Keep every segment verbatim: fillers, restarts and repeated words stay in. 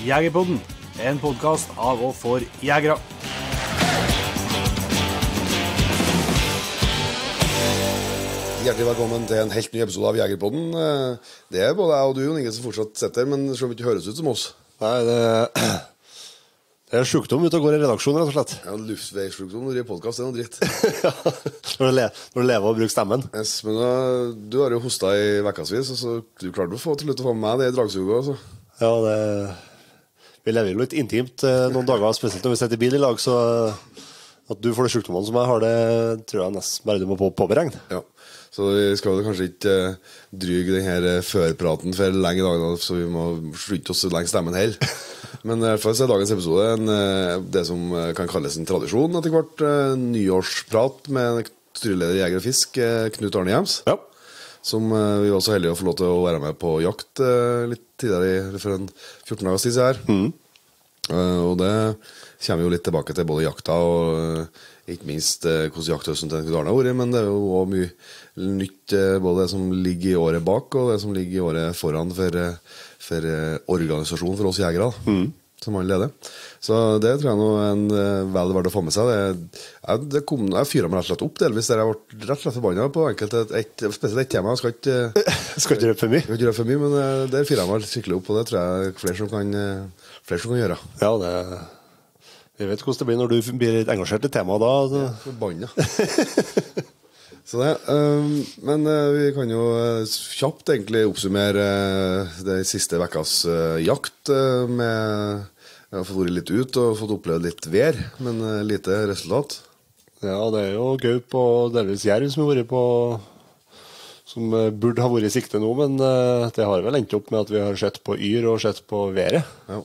Jegerpodden, en podcast av og for jegere. Hjertelig velkommen til en helt ny episode av Jegerpodden. Det er både jeg og du, Jon Inge, som fortsatt sitter, men som ikke høres ut som oss. Nei, det, det er sykdom ute og går i redaksjonen, rett og slett. Ja, luftveissjukdom når det er podcast, det er noe dritt. Ja, når du, le, når du lever og bruker stemmen. Yes, men uh, du har jo hostet i vekkasvis, og så du klarte å få til å få med meg det i dragsuget også. Ja, det... Vi lever jo litt intimt noen dager, spesielt når vi sitter i bil i lag, så at du får det sykdommene som jeg har, det tror jeg nesten bare du må på, påberegne. Ja, så vi skal jo kanskje ikke uh, dryge denne førpraten for lenge i dag, da, så vi må slutte oss lenge stemmen heller. Men i hvert fall så er dagens episode en, uh, det som kan kalles en tradisjon etter hvert, uh, nyårsprat med styreleder Jeger og Fisk, uh, Knut Arne Hjems. Ja. Som uh, vi var så heldige å få lov til å være med på jakt uh, litt tidligere, for en fjorten dager siden her. Mm. Uh, og det kommer jo litt tilbake til både jakta og uh, ikke minst uh, hvordan jakthøsten til Knut Arne har vært, men det er jo også mye nytt, uh, både det som ligger i året bak og det som ligger i året foran for, uh, for uh, organisasjonen for oss jegere, mm. som han leder. Så det tror jeg nå er en uh, vel verdt å få med seg. Det, jeg, det kom, jeg fyret meg rett og slett opp delvis der jeg ble rett og slett forbannet på enkelte, et, et, spesielt et tema. Jeg skal ikke, uh, skal ikke røpe for mye. Skal ikke røpe for mye, men uh, der fyret jeg meg skikkelig opp, og det tror jeg flere som kan, uh, flere som kan gjøre. Ja, det... Vi vet hvordan det blir når du blir litt engasjert i temaet da. Så... Ja, forbannet. Så det, um, men uh, vi kan jo uh, kjapt egentlig oppsummere uh, det siste vekkas uh, jakt uh, med... Jeg har fått vært litt ut og fått oppleve litt vær, men uh, lite resultat. Ja, det er jo gaup og delvis jerv som har vært på, som uh, burde ha vært i sikte nå, men uh, det har vel endt opp med at vi har sett på yr og sett på været. Ja.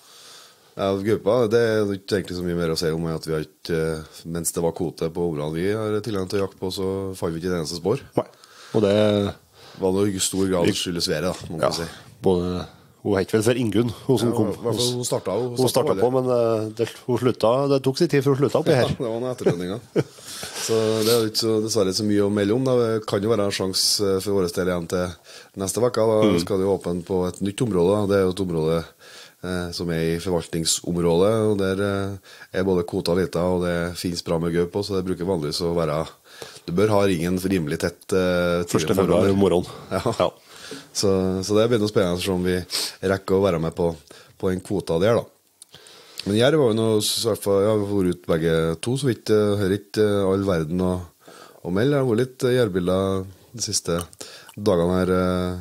Ja, gaupa, det er ikke egentlig så mye mer å si om at vi har ikke, uh, mens det var kvote på områdene vi har tilgang til å jakte på, så fant vi ikke det eneste spår. Nei, og det var noe i stor grad skyldes været da, må man ja, si. Både... Hun het vel for Ingunn, hun som ja, kom. Hun startet, hun, hun startet på, men det, hun sluttet, det tok sin tid for å slutte opp i her. Ja, det var noen etterlønninger. Så det er ikke så, dessverre så mye å melde om. Det kan jo være en sjanse for våre del igjen til neste vekk. Da mm. skal det jo åpne på et nytt område. Det er jo et område eh, som er i forvaltningsområdet, og der eh, er både kvota og lita, og det finnes bra med gaup på, så det bruker vanligvis å være... Du bør ha ringen rimelig tett. Eh, Første februar i morgen. Ja, ja. Så, så det blir noe spennende å se om vi rekker å være med på, på en kvota der da. Men jerv var jo noe, jeg har vært ut begge to, så vidt jeg hører ikke all verden å, å melde. Det har vært litt jervbilder de siste dagene her.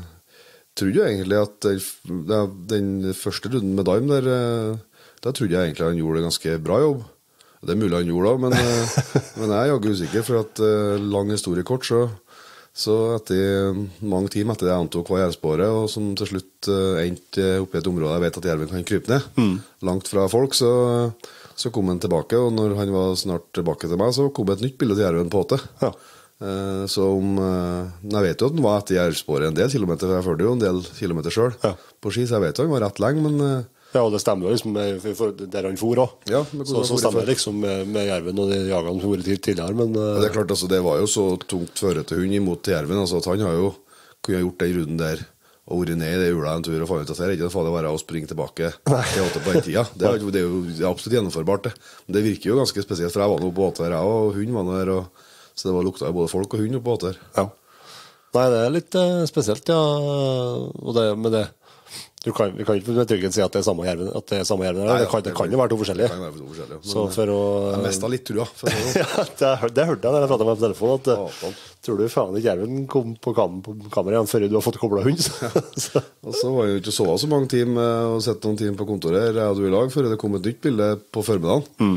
Jeg trodde jo egentlig at den, den første runden med Daim der, da trodde jeg egentlig han gjorde en ganske bra jobb. Det er mulig han gjorde det, men, men jeg er jaggu usikker, for at lang historie kort, så Så etter mange timer etter det jeg antok var jervspåret, og som til slutt uh, endte oppe i et område jeg vet at jerven kan krype ned, mm. langt fra folk, så, så kom han tilbake, og når han var snart tilbake til meg, så kom et nytt bilde til jerven på åtte. Ja. Uh, så om, uh, jeg vet jo at han var etter jervspåret en del kilometer, for jeg følte jo en del kilometer selv ja. På ski, så jeg vet jo han var rett lenge, men... Uh, Ja, og det stemmer jo liksom der han for også. Ja, så, så stemmer det liksom med, med jerven og de jagene som har vært tidligere, men... Uh... Det er klart, altså, det var jo så tungt føre til hund imot jerven, altså, at han har jo kunne gjort den runden der, og vært ned i det ula en tur og faen ut av seg, ikke det faen det være å springe tilbake til åtte på den tida. Det er, det er jo det er absolutt gjennomførbart, det. Men det virker jo ganske spesielt, for jeg var noe på åtte her, og hund var noe her, og... så det var lukta jo både folk og hund på åtte her. Ja. Nei, det er litt uh, spesielt, ja, og det med det... Du kan, vi kan ikke med trygghet si at det er samme jerven, at det er samme jerven. Nei, det, kan, det kan jo være to forskjellige. Det kan være to forskjellige. Men, så for å... Jeg mestet litt, tror jeg. Ja, det, det hørte jeg når jeg pratet med på telefon, at ja, tror du faen ikke jerven kom på, kam på kamera igjen før du har fått koblet hund? Ja. Og så var jeg jo ikke så så mange timer og sett noen timer på kontoret jeg hadde i lag, før det kom et nytt bilde på formiddagen. Mm.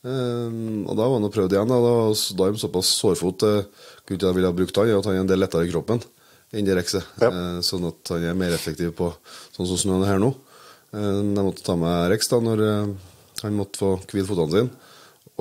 Um, og da var han og prøvd igjen, da var Daim såpass sårfot, uh, kunne ikke jeg ville ha brukt han, at han er en del lettere i kroppen. Indirekse, ja. eh, sånn at han er mer effektiv på sånn som snøen er her nå. Eh, jeg måtte ta med Rex da når eh, han måtte få hvile fotene sine,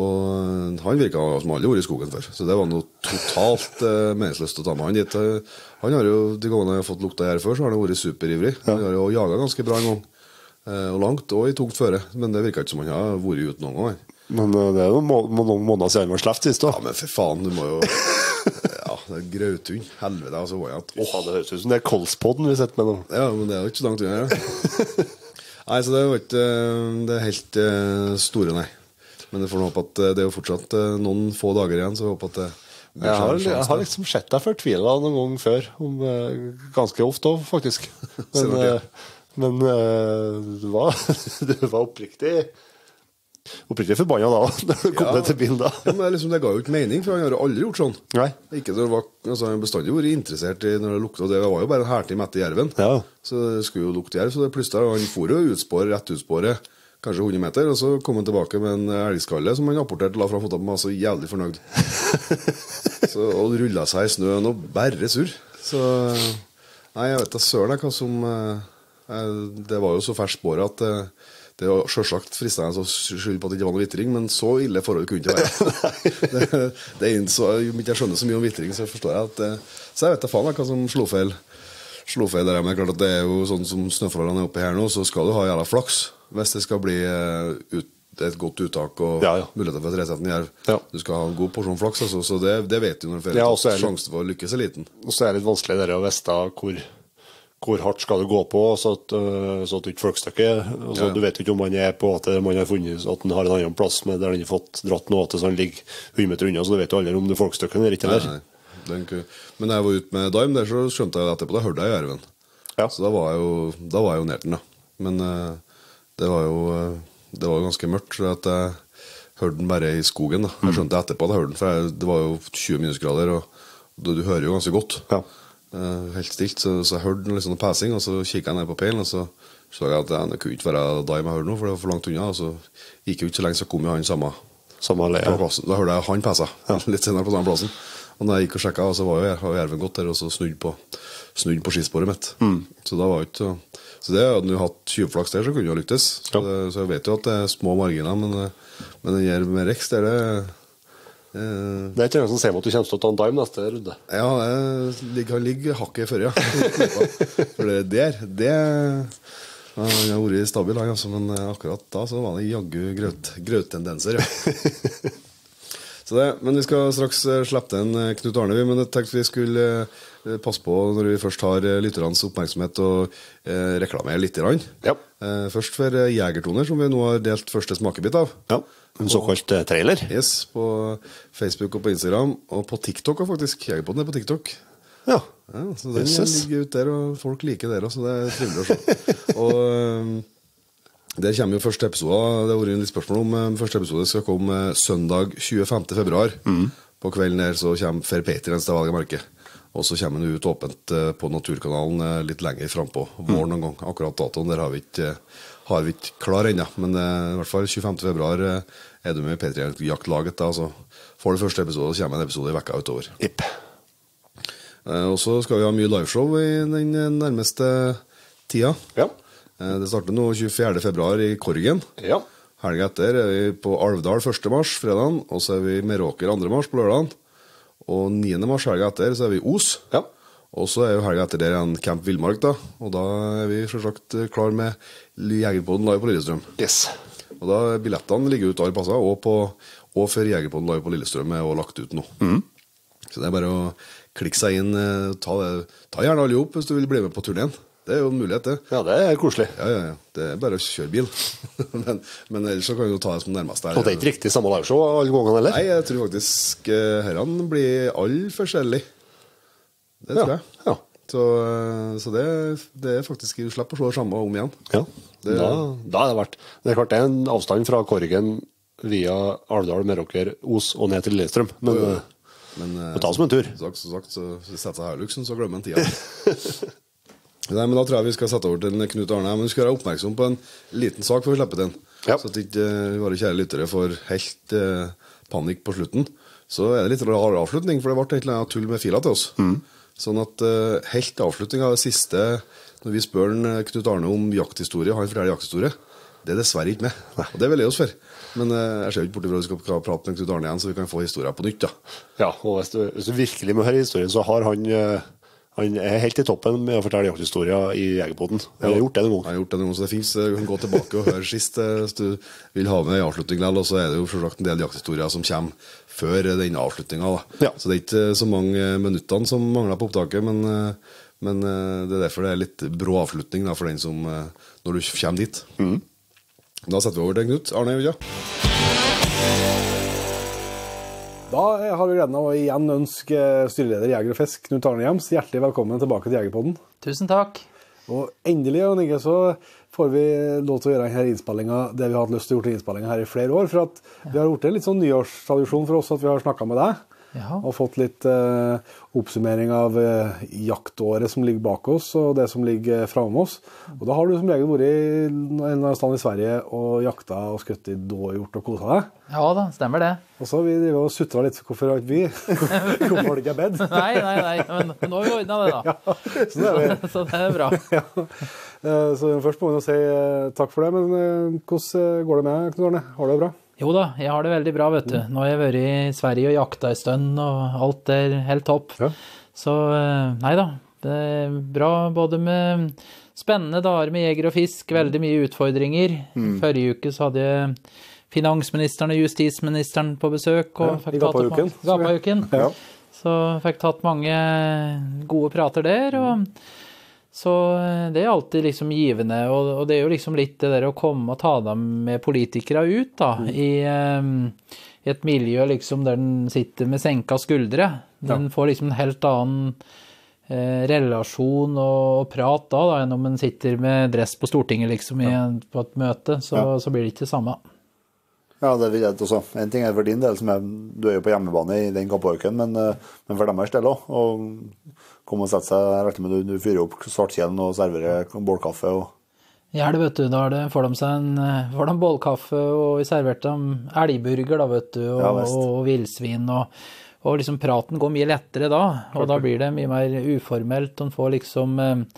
og han virket som aldri vært i skogen før, så det var noe totalt eh, meningsløst å ta med han dit. Eh, han har jo, de gangene han har fått lukta her før, så har han vært superivrig. Ja. Han har jo jaget ganske bra en gang, eh, og langt, og i tungt føre, men det virket ikke som han har vært ute noen gang. Men uh, det er jo må noen måneder siden han var sleft sist da. Ja, men for faen, du må jo... Ja, det er grautund. Helvete, altså var jeg at... Åh, det høres ut som det er Kolspodden vi setter med nå. Ja, men det er jo ikke så langt unna, ja. Nei, så det var ikke det er helt uh, store, nei. Men jeg får håpe at det er jo fortsatt uh, noen få dager igjen, så jeg håper at det blir Jeg har, sjans, jeg har liksom sett deg fortvila noen gang før, om, uh, ganske ofte også, faktisk. Men, uh, men uh, du, var, du var oppriktig oppriktig forbanna da, når du kom Ja. ned til bilen da. Ja, men liksom, det ga jo ikke mening, for han har jo aldri gjort sånn. Nei. Ikke når det var, altså, han har bestandig vært interessert i når det lukta, og det var jo bare en hertime etter jerven. Ja. Så det skulle jo lukte jerv, så det plutselig, han for jo utspår, rett utspåret, kanskje hundre meter, og så kom han tilbake med en elgskalle som han apporterte, la fra foten med, så jævlig fornøyd. så, og rullet seg i snøen, og bare surr. Så, nei, jeg vet da søren hva som, eh, det var jo så ferskt spåret at eh, det var selvsagt fristende å skylde på at det ikke var noe vitring, men så ille forhold kunne ikke være. det, det er så, om ikke jeg skjønner så mye om vitring, så forstår jeg at så jeg vet da faen hva som slo feil. Slo feil der, men klart at det er jo sånn som snøforholdene er oppe her nå, så skal du ha jævla flaks hvis det skal bli ut, et godt uttak og ja, ja. muligheter for tresetten i jerv. Ja. Du skal ha en god porsjon flaks, altså, så det, det vet du når du får Ja, ja, og så er det- sjansen for å lykkes er liten. Og så er det litt vanskelig der å vite hvor, hvor hardt skal du gå på, så at, uh, så at du ikke folkstøkker. Altså, Ja. Du vet ikke om man er på at man har funnet at han har en annen plass med der han har fått dratt noe til, så han ligger hundre meter unna, så du vet jo aldri om du folkstøkker eller ikke. Nei, Eller. nei. Den, ku- men da jeg var ute med Daim der, så skjønte jeg etterpå, da hørte jeg jerven. Ja. Så da var jeg jo, da var jeg jo nær den da. Men uh, det var jo uh, det var jo ganske mørkt, så at jeg hørte den bare i skogen da. Jeg skjønte etterpå at jeg hørte den, for jeg, det var jo tjue minusgrader, og du, du hører jo ganske godt. Ja. Uh, helt stilt, så, så jeg hørte litt sånn passing, og så kikket jeg ned på peilen, og så så jeg at det, det kunne ikke være Daim jeg hørte nå, for det var for langt unna, og så gikk jo ikke så lenge, så kom jo han samme Samme på leie. plassen. Da hørte jeg han passa litt senere på samme plassen. Og når jeg gikk og sjekket, så var jo jer- var jerven gått der, og så snudd på, snudd på skisporet mitt. Mm. Så da var jo ikke så det hadde han jo hatt tjuvflaks der, så kunne jo ha lyktes. Så, Ja. det, så jeg vet jo at det er små marginer, men, men den her med Rex, det er det eh, Det er ikke noen som sier meg at du kommer til å ta en dime neste runde. Ja, det ligger, han ligger hakket før, ja. For det der, det ja, han har vært stabil, han, altså, men akkurat da så var det jaggu grøt, grøttendenser, ja. Så det, men vi skal straks eh, slippe den eh, Knut Arne, vi, men jeg tenkte vi skulle eh, passe på når vi først har eh, lytternes oppmerksomhet og eh, reklamere litt grann. Ja. Eh, først for eh, Jegertoner, som vi nå har delt første smakebit av. Ja. En såkalt eh, trailer. Yes, på Facebook og på Instagram, og på TikTok også, faktisk. Jegerpodden er på TikTok. Ja. Ja, så den Jesus. ligger ute der, og folk liker det også, så det er trivelig å se. Og um, der kommer jo første episode, det har vært litt spørsmål om um, første episode skal komme uh, søndag tjuefemte februar. På kvelden der så kommer Fer Patriens til Valgemarke. Og så kommer den ut åpent uh, på Naturkanalen uh, litt lenger frem på våren noen gang. Akkurat datoen der har vi ikke, uh, har vi ikke klar ennå, men uh, i hvert fall tjuefemte februar uh, er du med i Patriens-jaktlaget da, så får du første episode, så kommer en episode i vekka utover. Ipp. Eh, Og så skal vi ha mye liveshow i den eh, nærmeste tida. Ja. Eh, Det starter nå tjuefjerde februar i Korgen. Ja. Helga etter er vi på Alvdal første mars, fredagen. Og så er vi i Meråker andre mars på lørdagen. Og niende mars helga etter så er vi i Os. Ja. Og så er jo helga etter der en Camp Villmark, da. Og da er vi selvsagt eh, klar med Jegerpodden live på Lillestrøm. Yes. Og da er billettene ligger ute alle plasser, og, på, og for Jegerpodden live på Lillestrøm er også lagt ut nå. Så det er bare å klikke seg inn, eh, ta, det, ta gjerne alle opp hvis du vil bli med på turneen. Det er jo en mulighet, det. Ja, det er koselig. Ja, ja, ja. Det er bare å kjøre bil. men, men ellers så kan du ta det som nærmest der. Og det er ikke riktig samme liveshow alle gangene, eller? Nei, jeg tror faktisk uh, herrene blir alle forskjellige. Det tror Ja, jeg. ja. Så, eh, så det, det er faktisk, du slipper å slå det samme om igjen. Ja. Det- Da, da er det verdt. Det er klart det er en avstand fra Korgen via Alvdal, Meråker, Os og ned til Lillestrøm. Men Jo, jo. eh, Men eh, det tar som en tur. Sagt, så sagt, så setter seg her luksen, så glemmer en tida. Nei, men da tror jeg vi skal sette over til Knut Arne. Men vi skal være oppmerksom på en liten sak før vi slipper den. Ja. Så at ikke eh, våre kjære lyttere får helt eh, panikk på slutten. Så er det litt rar avslutning, for det ble et eller annet tull med fila til oss. Sånn at eh, helt avslutning av det siste, når vi spør en, eh, Knut Arne om jakthistorie, han forteller jakthistorie, det er dessverre ikke med. Og det er vi lei oss for. Men eh, jeg ser jo ikke borti fra at vi skal prate med Knut Arne igjen, så vi kan få historien på nytt, da. Ja, og hvis du, hvis du virkelig må høre historien, så har han eh, Han er helt i toppen med å fortelle jakthistorier i Jegerpodden. Han har gjort det noen Jeg gang. har gjort det noen gang, så det finnes. Du kan gå tilbake og høre sist eh, hvis du vil ha med en avslutning likevel. Og så er det jo selvsagt en del jakthistorier som kommer før den avslutningen da. Ja. Så det er ikke så mange minuttene som mangler på opptaket, men, eh, Men uh, det er derfor det er litt brå avslutning da, for den som, uh, når du kommer dit. Mm. Da setter vi over til Knut. Arne, ja. Da har vi gleden av å igjen ønske styreleder i Jeger og Fisk, Knut Arne Hjems, hjertelig velkommen tilbake til Jegerpodden. Tusen takk. Og endelig, og ikke så får vi lov til å gjøre denne innspillingen, det vi har hatt lyst til å gjøre innspillingen her i flere år, for at vi har gjort en litt sånn nyårstradisjon for oss at vi har snakket med deg, Ja. og fått litt uh, oppsummering av uh, jaktåret som ligger bak oss, og det som ligger fremme oss. Og da har du som regel vært i en eller annen stand i Sverige og jakta og skutt i dåhjort og koset deg. Ja da, stemmer det. Og så har vi drivet og sutret litt, hvorfor har ikke vi? Hvorfor har det ikke bedt? Nei, nei, nei, men nå har vi ordnet det da. Ja, så det er vi. Så det er bra. Ja. Uh, så først må vi nå si uh, takk for det, men uh, hvordan går det med, Knut Arne? Har du det bra? Jo da, jeg har det veldig bra, vet du. Nå har jeg vært i Sverige og jakta i stønn, og alt er helt topp. Ja. Så nei da, det er bra både med spennende dager med jeger og fisk, veldig mye utfordringer. Mm. Forrige uke så hadde jeg finansministeren og justisministeren på besøk. Og Ja, fikk i tatt opp- Gapauken. Gapauken. Ja. Så fikk tatt mange gode prater der, og så det er alltid liksom givende, og, og det er jo liksom litt det der å komme og ta dem med politikere ut da, mm. i, um, i et miljø liksom der den sitter med senka skuldre. Den ja. Får liksom en helt annen eh, relasjon og, og prat da, da, enn om den sitter med dress på Stortinget liksom i, ja. På et møte, så, ja. Så blir det ikke det samme. Ja, det vil jeg også. En ting er for din del, som er, du er jo på hjemmebane i den Gapauken, men, men for dem er stille også. Og komme og sette seg, jeg regner med du, du fyrer opp svartkjelen og serverer bålkaffe. Og... Ja, det vet du, da det, får de seg en får de bålkaffe, og vi serverte dem elgburger da, vet du, og, ja, og, og vildsvin, og, og liksom praten går mye lettere da, og da blir det mye mer uformelt, og en får liksom...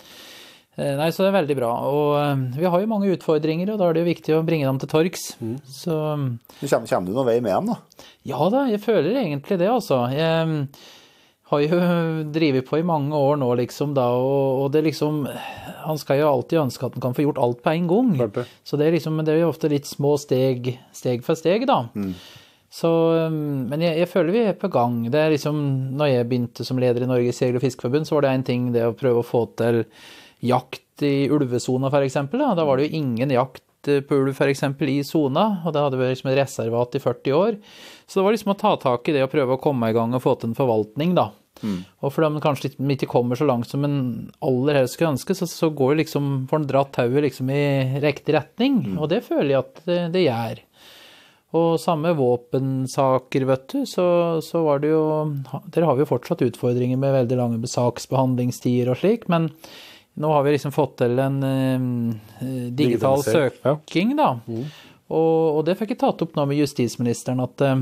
Nei, så det er veldig bra, og vi har jo mange utfordringer, og da er det jo viktig å bringe dem til torgs. Mm. Så... Kommer, kommer du noen vei med dem da? Ja da, jeg føler egentlig det altså. Jeg har jo drivet på i mange år nå liksom da, og, og det liksom, han skal jo alltid ønske at han kan få gjort alt på en gang. Klart det. Så det er liksom, det er jo ofte litt små steg, steg for steg da. Mm. Så, men jeg, jeg føler vi er på gang. Det er liksom, når jeg begynte som leder i Norges Jeger- og Fiskeforbund, så var det en ting det å prøve å få til jakt i ulvesona for eksempel, da. Da var det jo ingen jakt på ulv for eksempel i zona, og det hadde vært liksom et reservat i førti år. Så det var liksom å ta tak i det og prøve å komme i gang og få til en forvaltning da. Mm. Og for dem kanskje ikke kommer så langt som en aller helst skulle ønske, så, så går det liksom, får en dratt tauet liksom i riktig retning, mm. og det føler jeg at det, det gjør. Og samme våpensaker, vet du, så, så var det jo, der har vi jo fortsatt utfordringer med veldig lange saksbehandlingstider og slik, men nå har vi liksom fått til en uh, digital søking da, mm. og, og det fikk jeg tatt opp nå med justisministeren, at uh,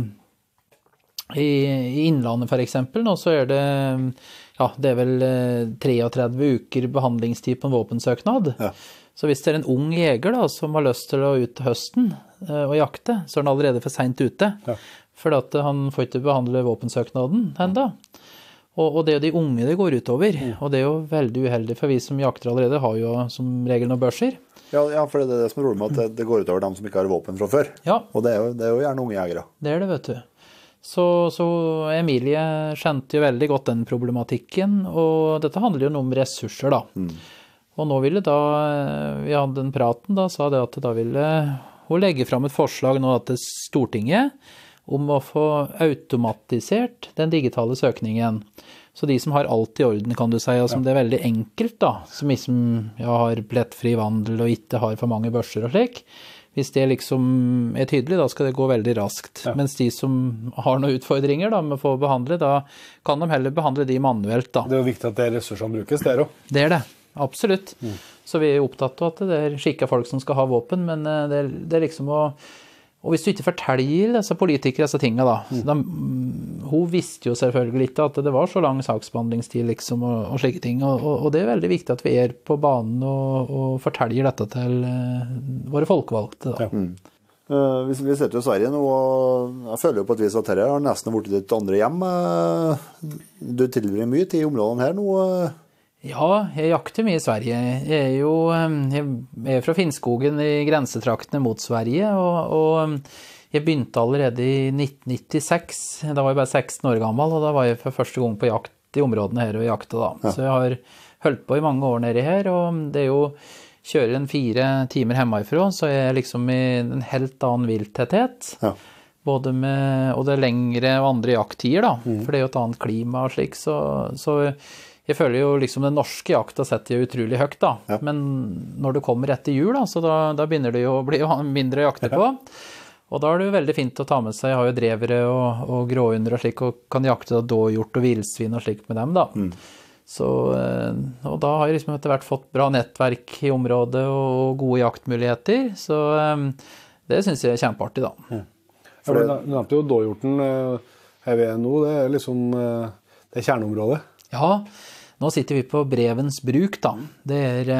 i, i Innlandet for eksempel, nå så er det, ja, det er vel uh, treogtredve uker behandlingstid på en våpensøknad. Ja. Så hvis det er en ung jeger da, som har lyst til å ut til høsten uh, og jakte, så er han allerede for sent ute, ja. For at uh, han får ikke behandle våpensøknaden enda. Og, og det er de unge det går utover, mm. og det er jo veldig uheldig, for vi som jakter allerede har jo som regel noen børser. Ja, ja, for det er det som er rolig med at det, det går utover dem som ikke har våpen fra før. Ja. Og det er, jo, det er jo gjerne unge jegere. Det er det, vet du. Så, så Emilie skjønte jo veldig godt den problematikken, og dette handler jo om ressurser da. Mm. Og nå ville da, vi hadde den praten da, sa det at da ville hun legge fram et forslag nå til Stortinget, om å få automatisert den digitale søkningen. Så de som har alt i orden, kan du si, og som ja. Det er veldig enkelt da, som liksom ja, har plettfri vandel og ikke har for mange børser og slik. Hvis det liksom er tydelig, da skal det gå veldig raskt. Ja. Mens de som har noen utfordringer da, med å få behandle, da kan de heller behandle de manuelt da. Det er jo viktig at det er ressursene brukes, det er jo. Det er det, absolutt. Mm. Så vi er opptatt av at det er skikket folk som skal ha våpen, men det er, det er liksom å... Og hvis du ikke forteller disse politikere disse tingene da, mm. de, hun visste jo selvfølgelig ikke at det var så lang saksbehandlingstid liksom, og, og slike ting, og, og, og det er veldig viktig at vi er på banen og, og forteller dette til uh, våre folkevalgte da. Ja. Mm. Uh, vi, vi sitter jo i Sverige nå, og jeg føler jo på et vis at dette har nesten vært ditt andre hjem. Uh, du tilbringer mye tid i områdene her nå. Uh. Ja, jeg jakter mye i Sverige. Jeg er jo jeg er fra Finnskogen i grensetraktene mot Sverige, og, og jeg begynte allerede i nitten nittiseks. Da var jeg bare seksten år gammel, og da var jeg for første gang på jakt i områdene her og jakte da. Ja. Så jeg har holdt på i mange år nede her, og det er jo kjører en fire timer hjemmefra, så er jeg liksom i en helt annen vilttetthet. Ja. Både med, og det er lengre og andre jakttider da, mm. for det er jo et annet klima og slik, så, så jeg føler jo liksom den norske jakta setter jeg utrolig høyt da, ja. Men når det kommer etter jul da, så da, da begynner det jo å bli mindre jakter på, og da er det jo veldig fint å ta med seg, jeg har jo drevere og, og gråunder og slik, og kan jakte da dåhjort og vildsvin og slik med dem da. Mm. Så, og da har jeg liksom etter hvert fått bra nettverk i området og gode jaktmuligheter, så det synes jeg er kjempeartig da. Mm. For du nevnte jo dåhjorten her vi er nå, det er liksom det er kjerneområdet. Ja, nå sitter vi på Brevens bruk da. Det er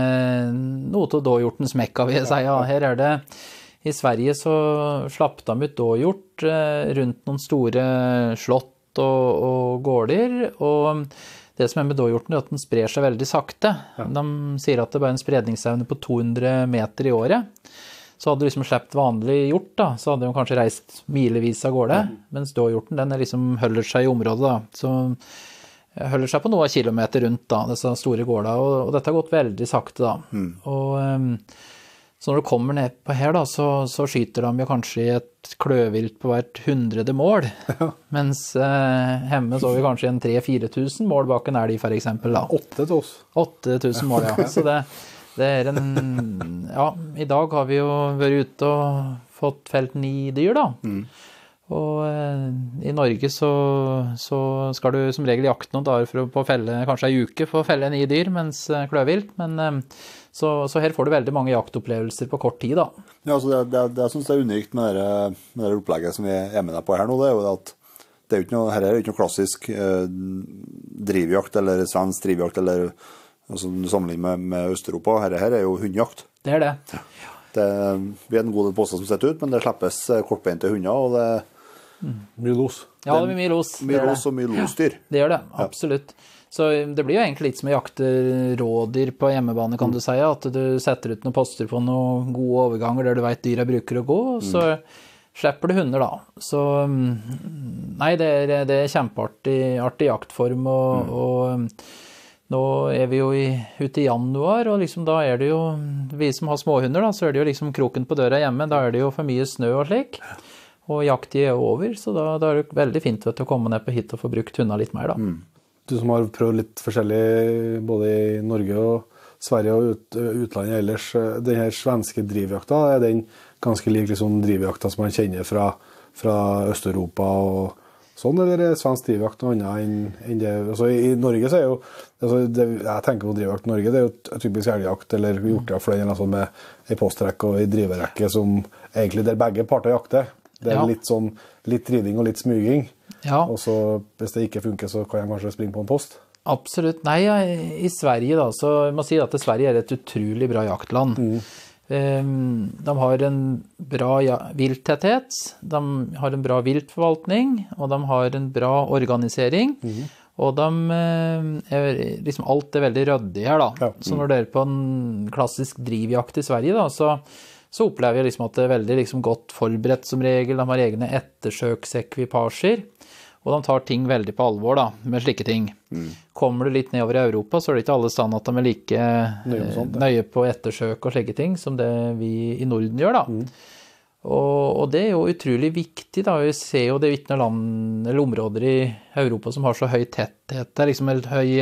noe av dåhjortens mekka, vil jeg si. Ja, her er det, i Sverige så slapp de ut dåhjort rundt noen store slott og, og gårder, og det som er med dåhjorten er at den sprer seg veldig sakte. Ja. De sier at det bare er en spredningsevne på to hundre meter i året. Så hadde du liksom slept vanlig hjort da, så hadde de kanskje reist milevis av gårde, ja. Mens dåhjorten, den er liksom holder seg i området da. Så holder seg på noen kilometer rundt da, disse store gårda, og, og dette har gått veldig sakte da. Mm. Og um, så når du kommer ned på her da, så, så skyter de jo kanskje et kløvilt på hvert hundrede mål, ja. Mens eh, hjemme så har vi kanskje en tre-fire tusen mål bak en elg for eksempel da. Åtte til oss. Åtte tusen mål, ja. Så det, det er en, ja, i dag har vi jo vært ute og fått felt ni dyr da. Mm. Og eh, i Norge så, så skal du som regel jakte noen dager for å på felle, kanskje en uke for å felle ni dyr, mens eh, kløvilt, men eh, så, så her får du veldig mange jaktopplevelser på kort tid da. Ja, altså det, det, det jeg synes det er unikt med det, med det opplegget som vi er med deg på her nå, det er jo at det er jo ikke noe, her er jo ikke noe klassisk eh, drivjakt eller svensk drivjakt eller altså, sammenlignet med, med Østeuropa. Her, her er jo hundjakt. Det er det. Ja. Det vi er en god del påstår som setter ut, men det slippes kortbeinte hunder, og det mm. mye los. Ja, det er mye los. Mye los og mye losdyr. Ja, det gjør det, absolutt. Så det blir jo egentlig litt som å jakte rådyr på hjemmebane, kan du si, at du setter ut noen poster på noen gode overganger der du vet dyra bruker å gå, og så mm. slipper du hunder da. Så nei, det er, det er kjempeartig artig jaktform, og, mm. og nå er vi jo i, ute i januar, og liksom da er det jo, vi som har småhunder da, så er det jo liksom kroken på døra hjemme, da er det jo for mye snø og slik, og jakttid er over, så da, da er det veldig fint vet, å komme ned på hit og få brukt hundene litt mer da. Mm. Du som har prøvd litt forskjellig både i Norge og Sverige og ut, utlandet ellers, den her svenske drivjakta, er den ganske lik liksom drivjakta som man kjenner fra, fra Østeuropa og sånn, eller er svensk drivjakt noe annet enn, enn det? Altså, i Norge så er jo, altså, det, jeg tenker på drivjakt i Norge, det er jo typisk elgjakt eller hjortejakt for den eller sånn med en postrekke og en driverekke som egentlig der begge parter jakter. Det er ja. Litt sånn, litt riding og litt smyging. Ja. Og så hvis det ikke funker, så kan jeg kanskje springe på en post. Absolutt. Nei, i Sverige da, så jeg må si at Sverige er et utrolig bra jaktland. Mm. De har en bra vilttetthet, de har en bra viltforvaltning, og de har en bra organisering. Mm. Og de er, liksom alt er veldig røddig her da. Ja. Mm. Så når det er på en klassisk drivjakt i Sverige da, så så opplever jeg liksom at det er veldig liksom godt forberedt som regel. De har egne ettersøksekvipasjer, og de tar ting veldig på alvor da, med slike ting. Mm. Kommer du litt nedover i Europa, så er det ikke alle stand at de er like nøye, sånt, nøye på ettersøk og slike ting som det vi i Norden gjør da. Mm. Og, og det er jo utrolig viktig da. Vi ser jo det er ikke noen land eller områder i Europa som har så høy tetthet. Det er liksom et høy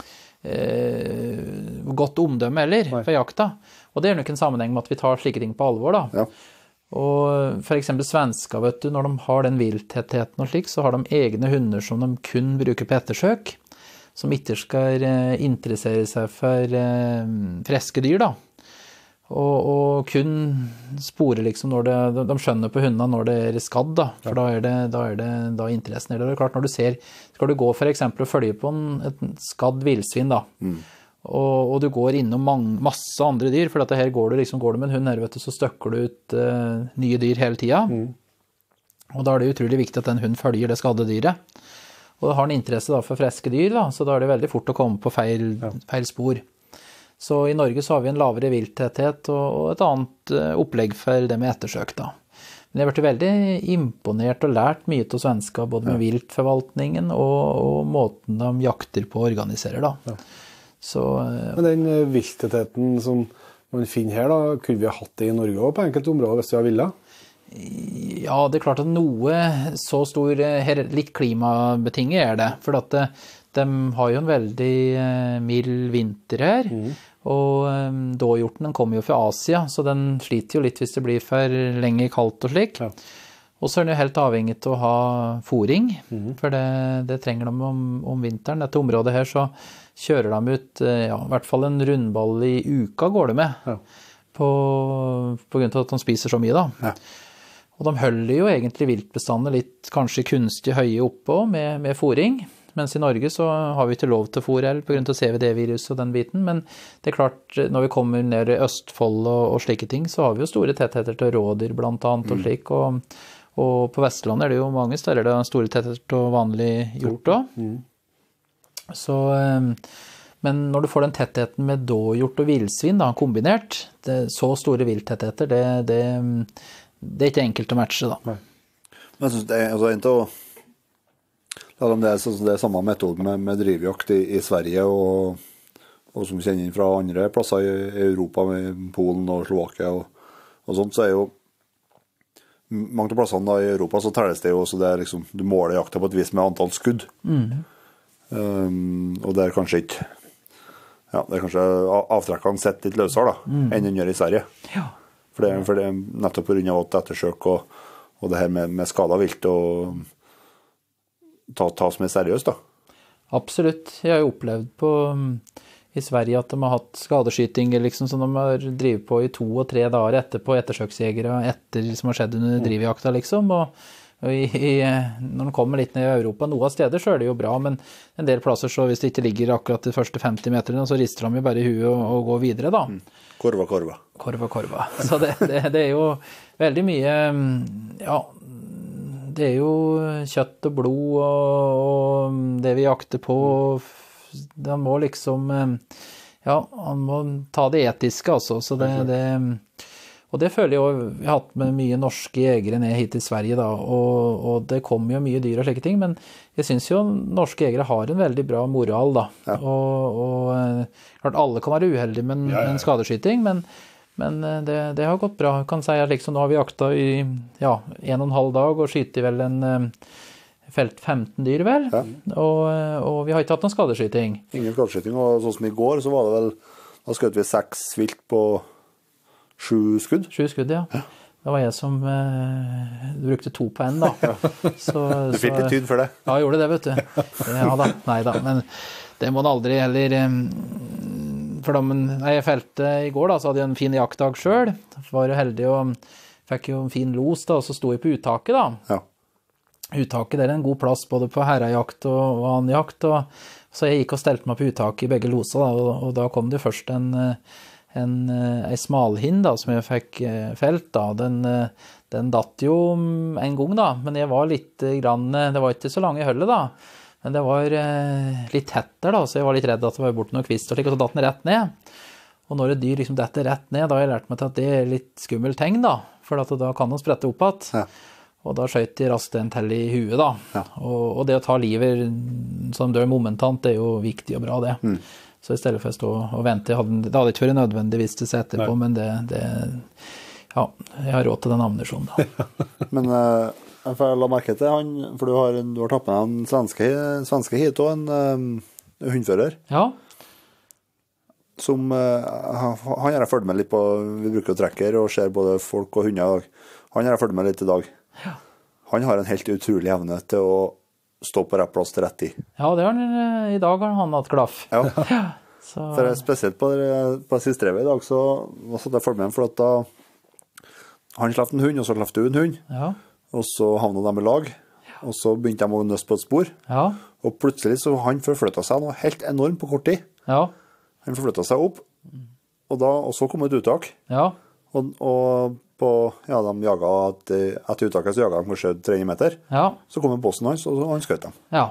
eh, godt omdømme eller for jakta. Og det er nok en sammenheng med at vi tar slike ting på alvor da. Ja. Og for eksempel svensker, vet du, når de har den vilttettheten og slik, så har de egne hunder som de kun bruker på ettersøk, som ikke skal eh, interessere seg for eh, friske dyr da. Og, og kun spore liksom når det, de skjønner på hundene når det er skadd da, for ja. da er det, da er det da interessen er det. Det er klart når du ser, skal du gå for eksempel og følge på en, et skadd vildsvin da, mm. Og, og du går innom mange, masse andre dyr, for dette her går du, liksom, går du med en hund her, vet du, så støkker du ut uh, nye dyr hele tiden. Mm. Og da er det utrolig viktig at den hunden følger det skadde dyret. Og det har en interesse da, for friske dyr, da, så da er det veldig fort å komme på feil, ja. feil spor. Så i Norge så har vi en lavere vilttetthet og, og et annet uh, opplegg for det med ettersøk da. Men jeg har vært veldig imponert og lært mye til svensker, både med ja. viltforvaltningen og, og måten de jakter på og organiserer da. Ja. Så, Men den viltettheten som man finner her, da, kunne vi ha hatt det i Norge også, på enkelte områder hvis vi har villet? Ja, det er klart at noe så stor, her, litt klimabetinget er det, for at det, de har jo en veldig mild vinter her, mm. og um, dåhjorten den kommer jo fra Asia, så den sliter jo litt hvis det blir for lenge kaldt og slik. Ja. Og så er den jo helt avhengig til å ha fôring, mm. for det, det trenger de om, om vinteren. Dette området her så kjører de ut, ja, i hvert fall en rundball i uka går det med, ja. på, på grunn av at de spiser så mye da. Ja. Og de holder jo egentlig viltbestandene litt kanskje kunstig høye oppe med, med fôring, mens i Norge så har vi ikke lov til fôr på grunn av C V D-virus og den biten, men det er klart, når vi kommer ned i Østfold og, og slike ting, så har vi jo store tettheter til rådyr blant annet og slik, og, og på Vestlandet er det jo mange steder det er store tettheter til vanlig hjort også. Mm. Så, men når du får den tettheten med dåhjort og vildsvin da, kombinert, det, så store vilttettheter, det, det, det er ikke enkelt å matche da. Nei. Men jeg synes det er altså, ikke å Ja, det er, sånn, det er samme metode med, med drivjakt i, i Sverige og, og som vi kjenner inn fra andre plasser i, i Europa med Polen og Slovakia og, og sånt, så er jo mange av plassene da, i Europa så telles det jo så det er liksom, du måler jakta på et vis med antall skudd. Mm. Um, og det er kanskje ikke ja, det er kanskje avtrekkene sett litt løsere da, mm. enn den gjør i Sverige. Ja. For, det, for det er nettopp på grunn av at ettersøk og, og det her med, med skadet vilt og ta, ta som er seriøst da. Absolutt. Jeg har jo opplevd på, i Sverige at de har hatt skadeskyting liksom, som de har drivet på i to og tre dager etterpå, ettersøksjegere etter som har skjedd under drivjakta liksom, og, og i, i, når de kommer litt ned i Europa, noen av steder så er det jo bra, men en del plasser så hvis det ikke ligger akkurat de første femti meterne, så rister de jo bare i huet og, og går videre da. Korva, korva. Korva, korva. Så det, det, det er jo veldig mye, ja, det er jo kjøtt og blod og, og det vi jakter på. Han må liksom, ja, han må ta det etiske altså. Så det, det, og det føler jeg jo, vi har hatt med mye norske jegere ned hit til Sverige da, og, og det kommer jo mye dyr og slike ting, men jeg synes jo norske jegere har en veldig bra moral da. Ja. Og, og klart alle kan være uheldige med en, ja, ja, ja. en skadeskyting, men Men det, det har gått bra. Jeg kan si at liksom, nå har vi jakta i ja, en og en halv dag og skyter vel en um, felt femten dyr vel. Ja. Og, og vi har ikke hatt noen skadeskyting. Ingen skadeskyting, og sånn som i går så var det vel, da skjøt vi seks vilt på sju skudd. Sju skudd, ja. ja. Det var jeg som uh, brukte to på en da. Ja. Så, du fikk litt tyd for det. Ja, jeg gjorde det, vet du. Ja da, nei da, men det må man aldri heller... Um, For da jeg felte i går da, så hadde jeg en fin jaktdag selv. Var jo heldig og fikk jo en fin los da, og så stod jeg på uttaket da. Ja. Uttaket det er en god plass både på herrejakt og, og annen jakt. Og, så jeg gikk og stelte meg på uttaket i begge loser da, og, og da kom det først en, en, en smalhind da, som jeg fikk felt da. Den, den datt jo en gang da, men jeg var litt grann, det var ikke så lange høllet da. Men det var eh, litt tett der da, så jeg var litt redd at det var borte noen kvist og slik, og så datt den rett ned. Og når et dyr liksom detter rett ned, da har jeg lært meg til at det er litt skummelt tegn da, for at da kan den sprette opp igjen. Ja. Og da skjøt de raskt en til i huet da. Ja. Og, og det å ta livet som dør momentant, det er jo viktig og bra det. Mm. Så i stedet for å stå og vente, hadde, det hadde ikke vært nødvendig hvis det seg etterpå, Nei. men det, det, ja, jeg har råd til den ammunisjonen da. men... Uh... Jeg la merke til han, for du har, du har tatt med en svenske, svenske hit og en um, hundfører. Ja. Som, uh, han har jeg følt med litt på, vi bruker å trekke og ser både folk og hunder i dag. Han har jeg følt med litt i dag. Ja. Han har en helt utrolig evne til å stå på rett plass til rett tid. Ja, det har han, i dag har han hatt klaff. Ja. ja. Så... For spesielt på det, på det siste revet i dag, så satt jeg følt med ham, for at da han slapp en hund, og så slapp du en hund. Ja. Og så havnet de i lag, ja. og så begynte de å nøste på et spor. Ja. Og plutselig så han forflyttet seg noe helt enormt på kort tid. Ja. Han forflyttet seg opp, og, da, og så kom et uttak. Ja. Og, og på, ja, de jaget, etter, etter uttaket så jaget de kanskje tre hundre meter. Ja. Så kom bossen hans, og han skjøt dem. Ja.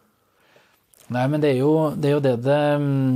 Nei, men det er jo det er jo det, det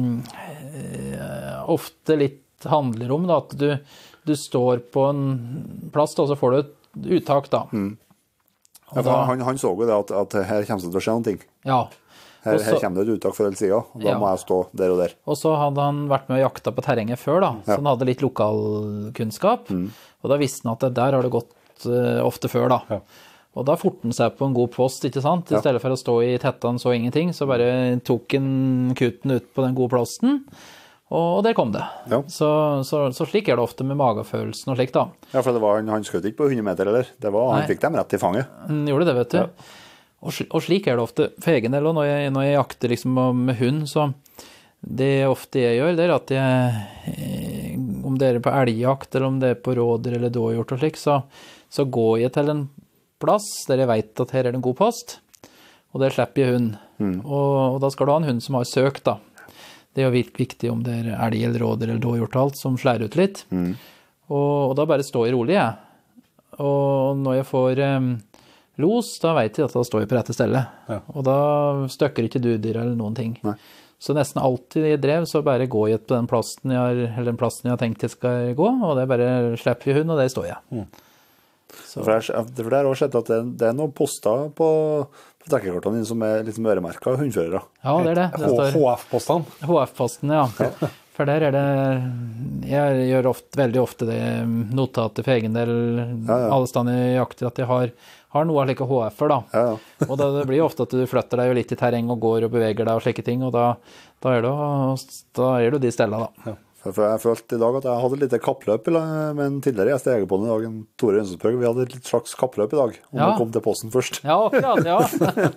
øh, ofte litt handler om, da, at du, du står på en plass, og så får du et uttak da. Mm. Ja, da han, han så jo det at, at her kommer det til å skje noen ting. Ja, Her, Også, her kommer det et uttak for hele siden, og da Ja. må jeg stå der og der. Og så hadde han vært med og jakta på terrenget før, da, så Ja. han hadde litt lokalkunnskap. Og da visste han at det der har det gått uh, ofte før, da. Ja. Og da forte han seg på en god post, ikke sant? I Ja. stedet for å stå i tetta han så ingenting, så bare tok han kutten ut på den gode posten, og der kom det. Ja. Så, så, så slik er det ofte med magefølelsen og slik, da. Ja, for det var, han, han skjøt ikke på hundre meter, eller? Det var, han Nei. fikk dem rett i fanget. Han gjorde det, vet du. Og, sl og slik er det ofte for egen del, og når jeg, når jeg jakter liksom med hund, så det ofte jeg gjør, det er at jeg, eh, om det er på elgjakt, eller om det er på råder eller dåhjort og slik, så, så går jeg til en plass der jeg vet at her er det en god post, og der slipper jeg hund. Og, og da skal du ha en hund som har søkt, da. Det er jo virkelig viktig om det er elg eller råder eller dåhjort og alt som slår ut litt. Og, og da bare står jeg rolig, jeg. Og når jeg får um, los, da vet jeg at da står jeg på rette stedet. Ja. Og da støkker ikke dudyr eller noen ting. Nei. Så nesten alltid jeg drev, så bare går jeg på den plassen jeg har, eller den plassen jeg har tenkt jeg skal gå, og det er bare slipper jeg hund, og der står jeg. Mm. For det er- for det har også sett at det, det er noen poster på, på dekkekartene dine som er liksom øremerket hundførere. Ja, det er det. Det står H F-postene. H F-posten, ja. For der er det, jeg gjør ofte, veldig ofte det notatet for egen del, Ja, ja. alle steder jeg jakter, at jeg har, har noe av like H F-er da. Ja, ja. Og da, det blir jo ofte at du flytter deg jo litt i terreng og går og beveger deg og slike ting, og da, da er det jo- da er det jo de stedene da. For, for jeg følte i dag at jeg hadde et lite kappløp i lag med en tidligere gjest i Egerpodden i dag, en Tore Rønsensbøg. Vi hadde et litt slags kappløp i dag, om Ja. å komme til posten først. Ja, akkurat, ja.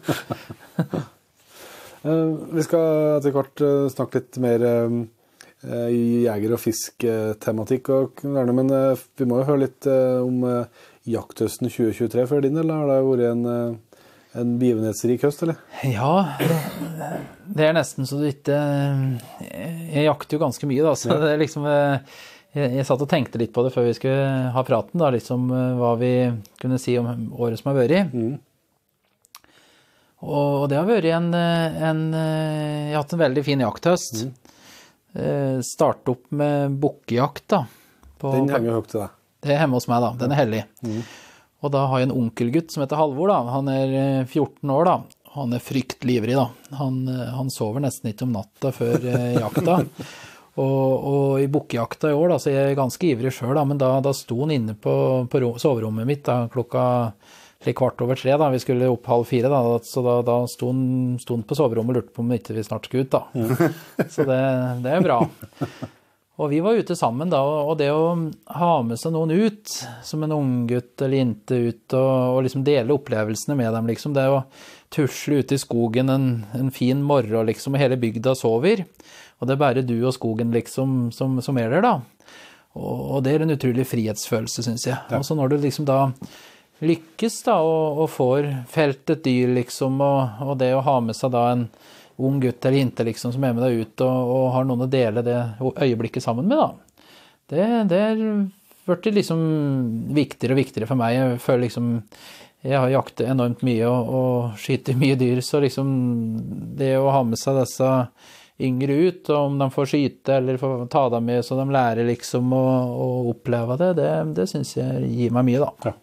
Eh, Vi skal etter hvert eh, snakke litt mer eh, i jeger- og fisk-tematikk, og gjerne, men eh, vi må jo høre litt eh, om eh, jakthøsten tjue tjuetre for din del. Har det vært en, eh, en begivenhetsrik høst, eller? Ja, det, det er nesten så du ikke, jeg jakter jo ganske mye da, så det er liksom, eh, jeg, jeg satt og tenkte litt på det før vi skulle ha praten da, liksom eh, hva vi kunne si om året som har vært. Og det har vært en, en, jeg har hatt en veldig fin jakthøst. Eh, Start opp med bukkejakt da. På, Den henger jo høyt til deg. Det er hjemme hos meg da, den er hellig. Og da har jeg en onkelgutt som heter Halvor da, han er eh, fjorten år da. Han er fryktelig ivrig da. Han, eh, han sover nesten ikke om natta før eh, jakta. Og, og i bukkejakta i år da, så er jeg ganske ivrig selv da, men da, da sto han inne på, på ro- soverommet mitt da, klokka slik kvart over tre da, vi skulle opp halv fire da, så da, da sto, han, sto han på soverommet og lurte på om ikke vi snart skulle ut da. Så det, det er bra. Og vi var ute sammen da, og det å ha med seg noen ut, som en unggutt eller jente ut, og, og liksom dele opplevelsene med dem, liksom, det å tusle ute i skogen en, en fin morgen, liksom, og hele bygda sover, og det er bare du og skogen, liksom, som, som er der da. Og, og det er en utrolig frihetsfølelse, synes jeg. Og så når du liksom da lykkes da, og, og får felt et dyr, liksom, og, og det å ha med seg da en ung gutt eller jente liksom, som er med deg ut og, og har noen å dele det øyeblikket sammen med da. Det, det er vært liksom viktigere og viktigere for meg. Jeg føler liksom, jeg har jaktet enormt mye og, og skyter mye dyr, så liksom det å ha med seg disse yngre ut, og om de får skyte eller får ta dem med så de lærer liksom å, å oppleve det, det, det synes jeg gir meg mye da. Ja.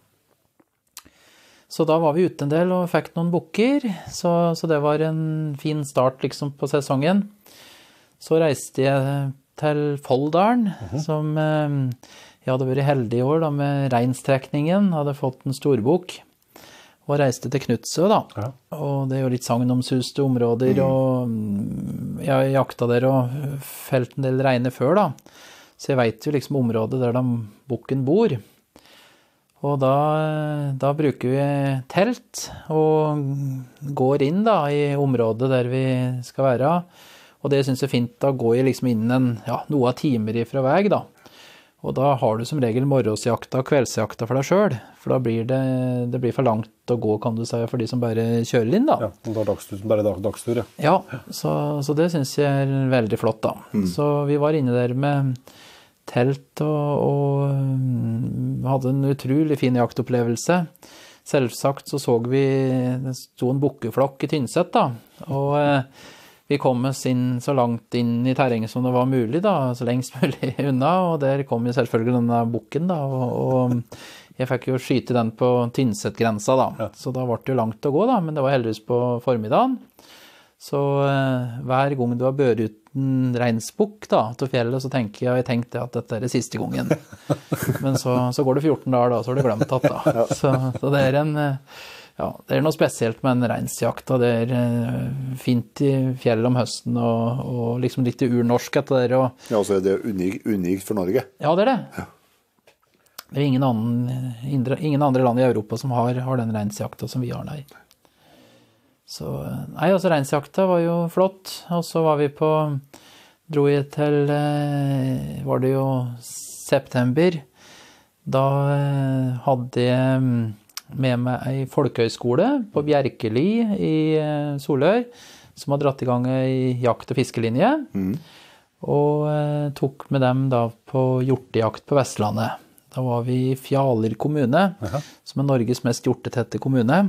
Så da var vi ute en del og fikk noen bukker, så, så det var en fin start liksom på sesongen. Så reiste jeg til Folldalen, som eh, jeg hadde vært heldig i år da, med reinstrekningen, hadde fått en storbukk, og reiste til Knutsø da. Ja. Og det er jo litt sagnomsuste områder, og mm, jeg jakta der og felt en del reine før da. Så jeg vet jo liksom området der de bukken bor. Og da, da bruker vi telt og går inn da i området der vi skal være. Og det synes jeg er fint, da går jeg liksom inn en, ja, noe av timer ifra vei da. Og da har du som regel morgensjakta og kveldsjakta for deg selv, for da blir det, det blir for langt å gå, kan du si, for de som bare kjører inn da. Ja, og da er dagstur, bare dag, dagstur, ja. Ja, så, så det synes jeg er veldig flott da. Så vi var inne der med telt og, og um, hadde en utrolig fin jaktopplevelse. Selvsagt så så vi, det sto en bukkeflokk i Tynset da, og eh, vi kom oss inn så langt inn i terrenget som det var mulig da, så lengst mulig unna, og der kom jo selvfølgelig denne bukken da, og, og jeg fikk jo skyte den på Tynset-grensa da, så da var det jo langt å gå da, men det var heldigvis på formiddagen. Så eh, hver gang du har børt ut en reinsbukk da, til fjellet, så tenker jeg, jeg tenkte at dette er det siste gangen. Men så, så går det fjorten dager da, så har du glemt at da. Ja. Så, så det er en, ja, det er noe spesielt med en reinsjakt, og det er eh, fint i fjellet om høsten, og, og liksom litt urnorsk etter det. Og, ja, så er det unikt, unikt for Norge. Ja, det er det. Ja. Det er ingen, annen, ingen andre land i Europa som har, har den reinsjakta som vi har, nei. Så, nei, altså reinsjakta var jo flott, og så var vi på, dro jeg til, var det jo september, da hadde jeg med meg en folkehøyskole på Bjerkeli i Solør, som har dratt i gang en jakt- og fiskelinje, mm. og tok med dem da på hjortejakt på Vestlandet. Da var vi i Fjaler kommune, Aha. som er Norges mest hjortetette kommune.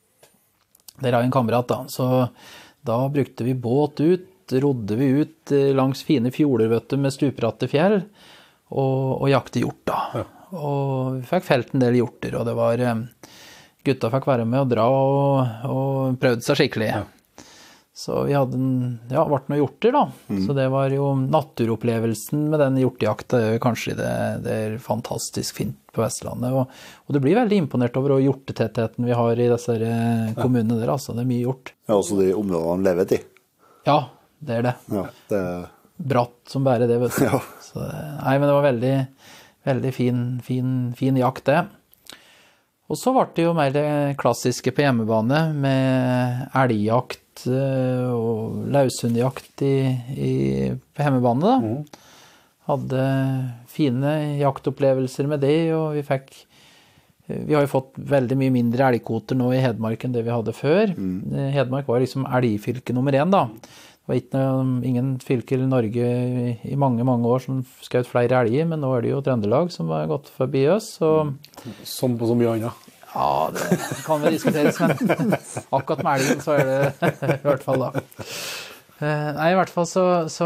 Der har vi en kamerat da, så da brukte vi båt ut, rodde vi ut langs fine fjorder, vet du, med stupratte fjell, og, og jakte hjort da. Ja. Og vi fikk felt en del hjorter, og det var, gutta fikk være med og dra og, og prøvde seg skikkelig. Ja. Så vi hadde en, ja, vært noen hjorter da, mm. så det var jo naturopplevelsen med den hjortejakta, kanskje det, det er fantastisk fint på Vestlandet, og, og det blir veldig imponert over hjortetettheten vi har i disse kommunene der, altså, det er mye hjort. Ja, også de områdene levet i. Ja, det er det. Ja, det... Bratt som bare det, vet du. Ja. Så, nei, men det var veldig, veldig fin, fin, fin jakt det. Og så var det jo mer det klassiske på hjemmebane med elgjakt og laushundjakt i, i, på hjemmebane da. Mm. Hadde fine jaktopplevelser med det, og vi fikk, vi har jo fått veldig mye mindre elgkvoter nå i Hedmark enn det vi hadde før. Mm. Hedmark var liksom elgfylke nummer én da. Det var ikke noe, ingen fylker i Norge i, i mange, mange år som skjøt flere elger, men nå er det jo Trøndelag som har gått forbi oss. Og... Som på så mye annet. Ja, det kan vi diskuteres, men akkurat med elgen så er det i hvert fall da. Nei, i hvert fall så, så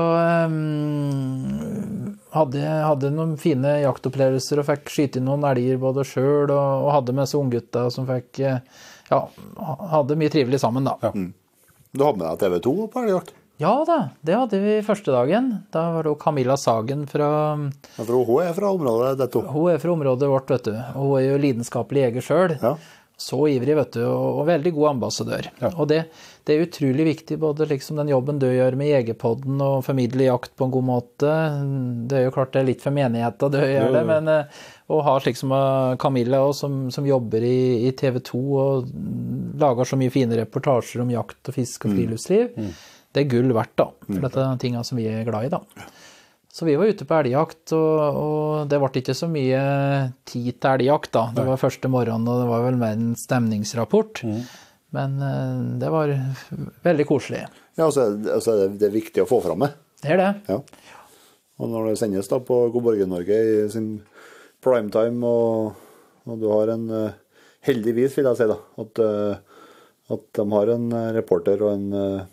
um, hadde jeg hadde noen fine jaktopplevelser og fikk skyte inn noen elger både selv og, og hadde med seg unggutta som fikk, ja, hadde mye trivelig sammen da. Ja. Mm. Du hadde med deg T V to på elgjakt? Ja da, det hadde vi første dagen. Da var det Camilla Sagen fra... Ja, for hun er fra området, dette. Hun er fra området vårt, vet du. Og hun er jo lidenskapelig jeger selv. Ja. Så ivrig, vet du, og, og veldig god ambassadør. Ja. Og det, det er utrolig viktig, både liksom den jobben du gjør med Jegerpodden og formidle jakt på en god måte. Det er jo klart det er litt for menigheten du gjør det, men å ha slik som Camilla også, som, som jobber i, i T V to og lager så mye fine reportasjer om jakt og fisk og friluftsliv. Mm. Mm. Det er gull verdt da, for dette er tingene som vi er glad i da. Så vi var ute på elgjakt, og, og det ble ikke så mye tid til elgjakt da. Det var første morgen, og det var vel mer en stemningsrapport. Mm. Men uh, det var veldig koselig. Ja, altså, altså det, det er viktig å få frem med. Det er det. Ja. Og når det sendes da på God Morgen Norge i sin primetime, og, og du har en, uh, heldigvis vil jeg si da, at, uh, at de har en reporter og en... Uh,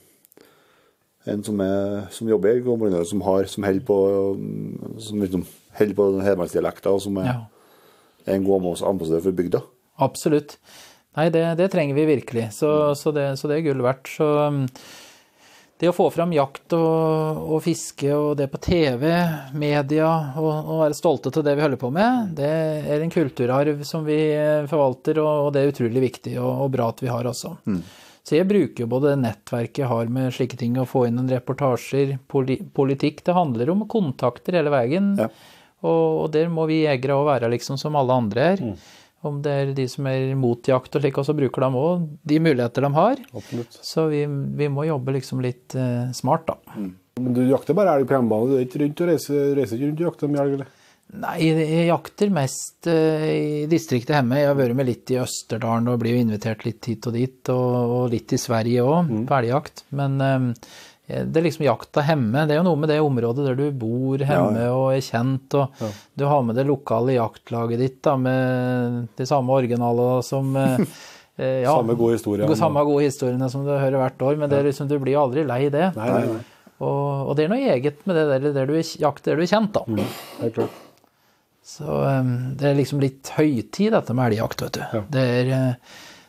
en som, er, som jobber i God Morgen Norge, som, har, som holder på, som liksom holder på hedmarksdialekter, og som er, ja. er en god ambassadør for bygda. Absolutt. Nei, det, det trenger vi virkelig, så, så, det, så det er gull verdt. Så det å få frem jakt og, og fiske, og det på T V, media, og, og være stolte til det vi holder på med, det er en kulturarv som vi forvalter, og, og det er utrolig viktig og, og bra at vi har også. Mm. Så jeg bruker jo både nettverket jeg har med slike ting, å få inn en reportasjer, poli- politikk, det handler om kontakter hele veien, ja. og, og der må vi jegere også være liksom som alle andre er. Mm. Om det er de som er mot jakt og slik, og så bruker de også de muligheter de har. Absolutt. Så vi, vi må jobbe liksom litt uh, smart da. Mm. Men du jakter bare elg på hjemmebane, du er ikke rundt og reiser, reiser ikke rundt og jakter med elg, eller? Nei, jeg jakter mest uh, i distriktet hjemme. Jeg har vært med litt i Østerdalen og blir jo invitert litt hit og dit, og, og litt i Sverige også, mm. på elgjakt. Men um, det er liksom jakta hjemme. Det er jo noe med det området der du bor hjemme ja, ja. og er kjent, og ja. du har med det lokale jaktlaget ditt da, med de samme originaler som... Uh, ja, samme gode historier. Samme gode historiene som du hører hvert år, men det er liksom, du blir aldri lei det. Nei, nei, nei. Og, og det er noe eget med det der, der du er jakt, der du er kjent da. Mm. Det er klart. Så um, det er liksom litt høytid dette med elgjakt, vet du. Ja. Det er,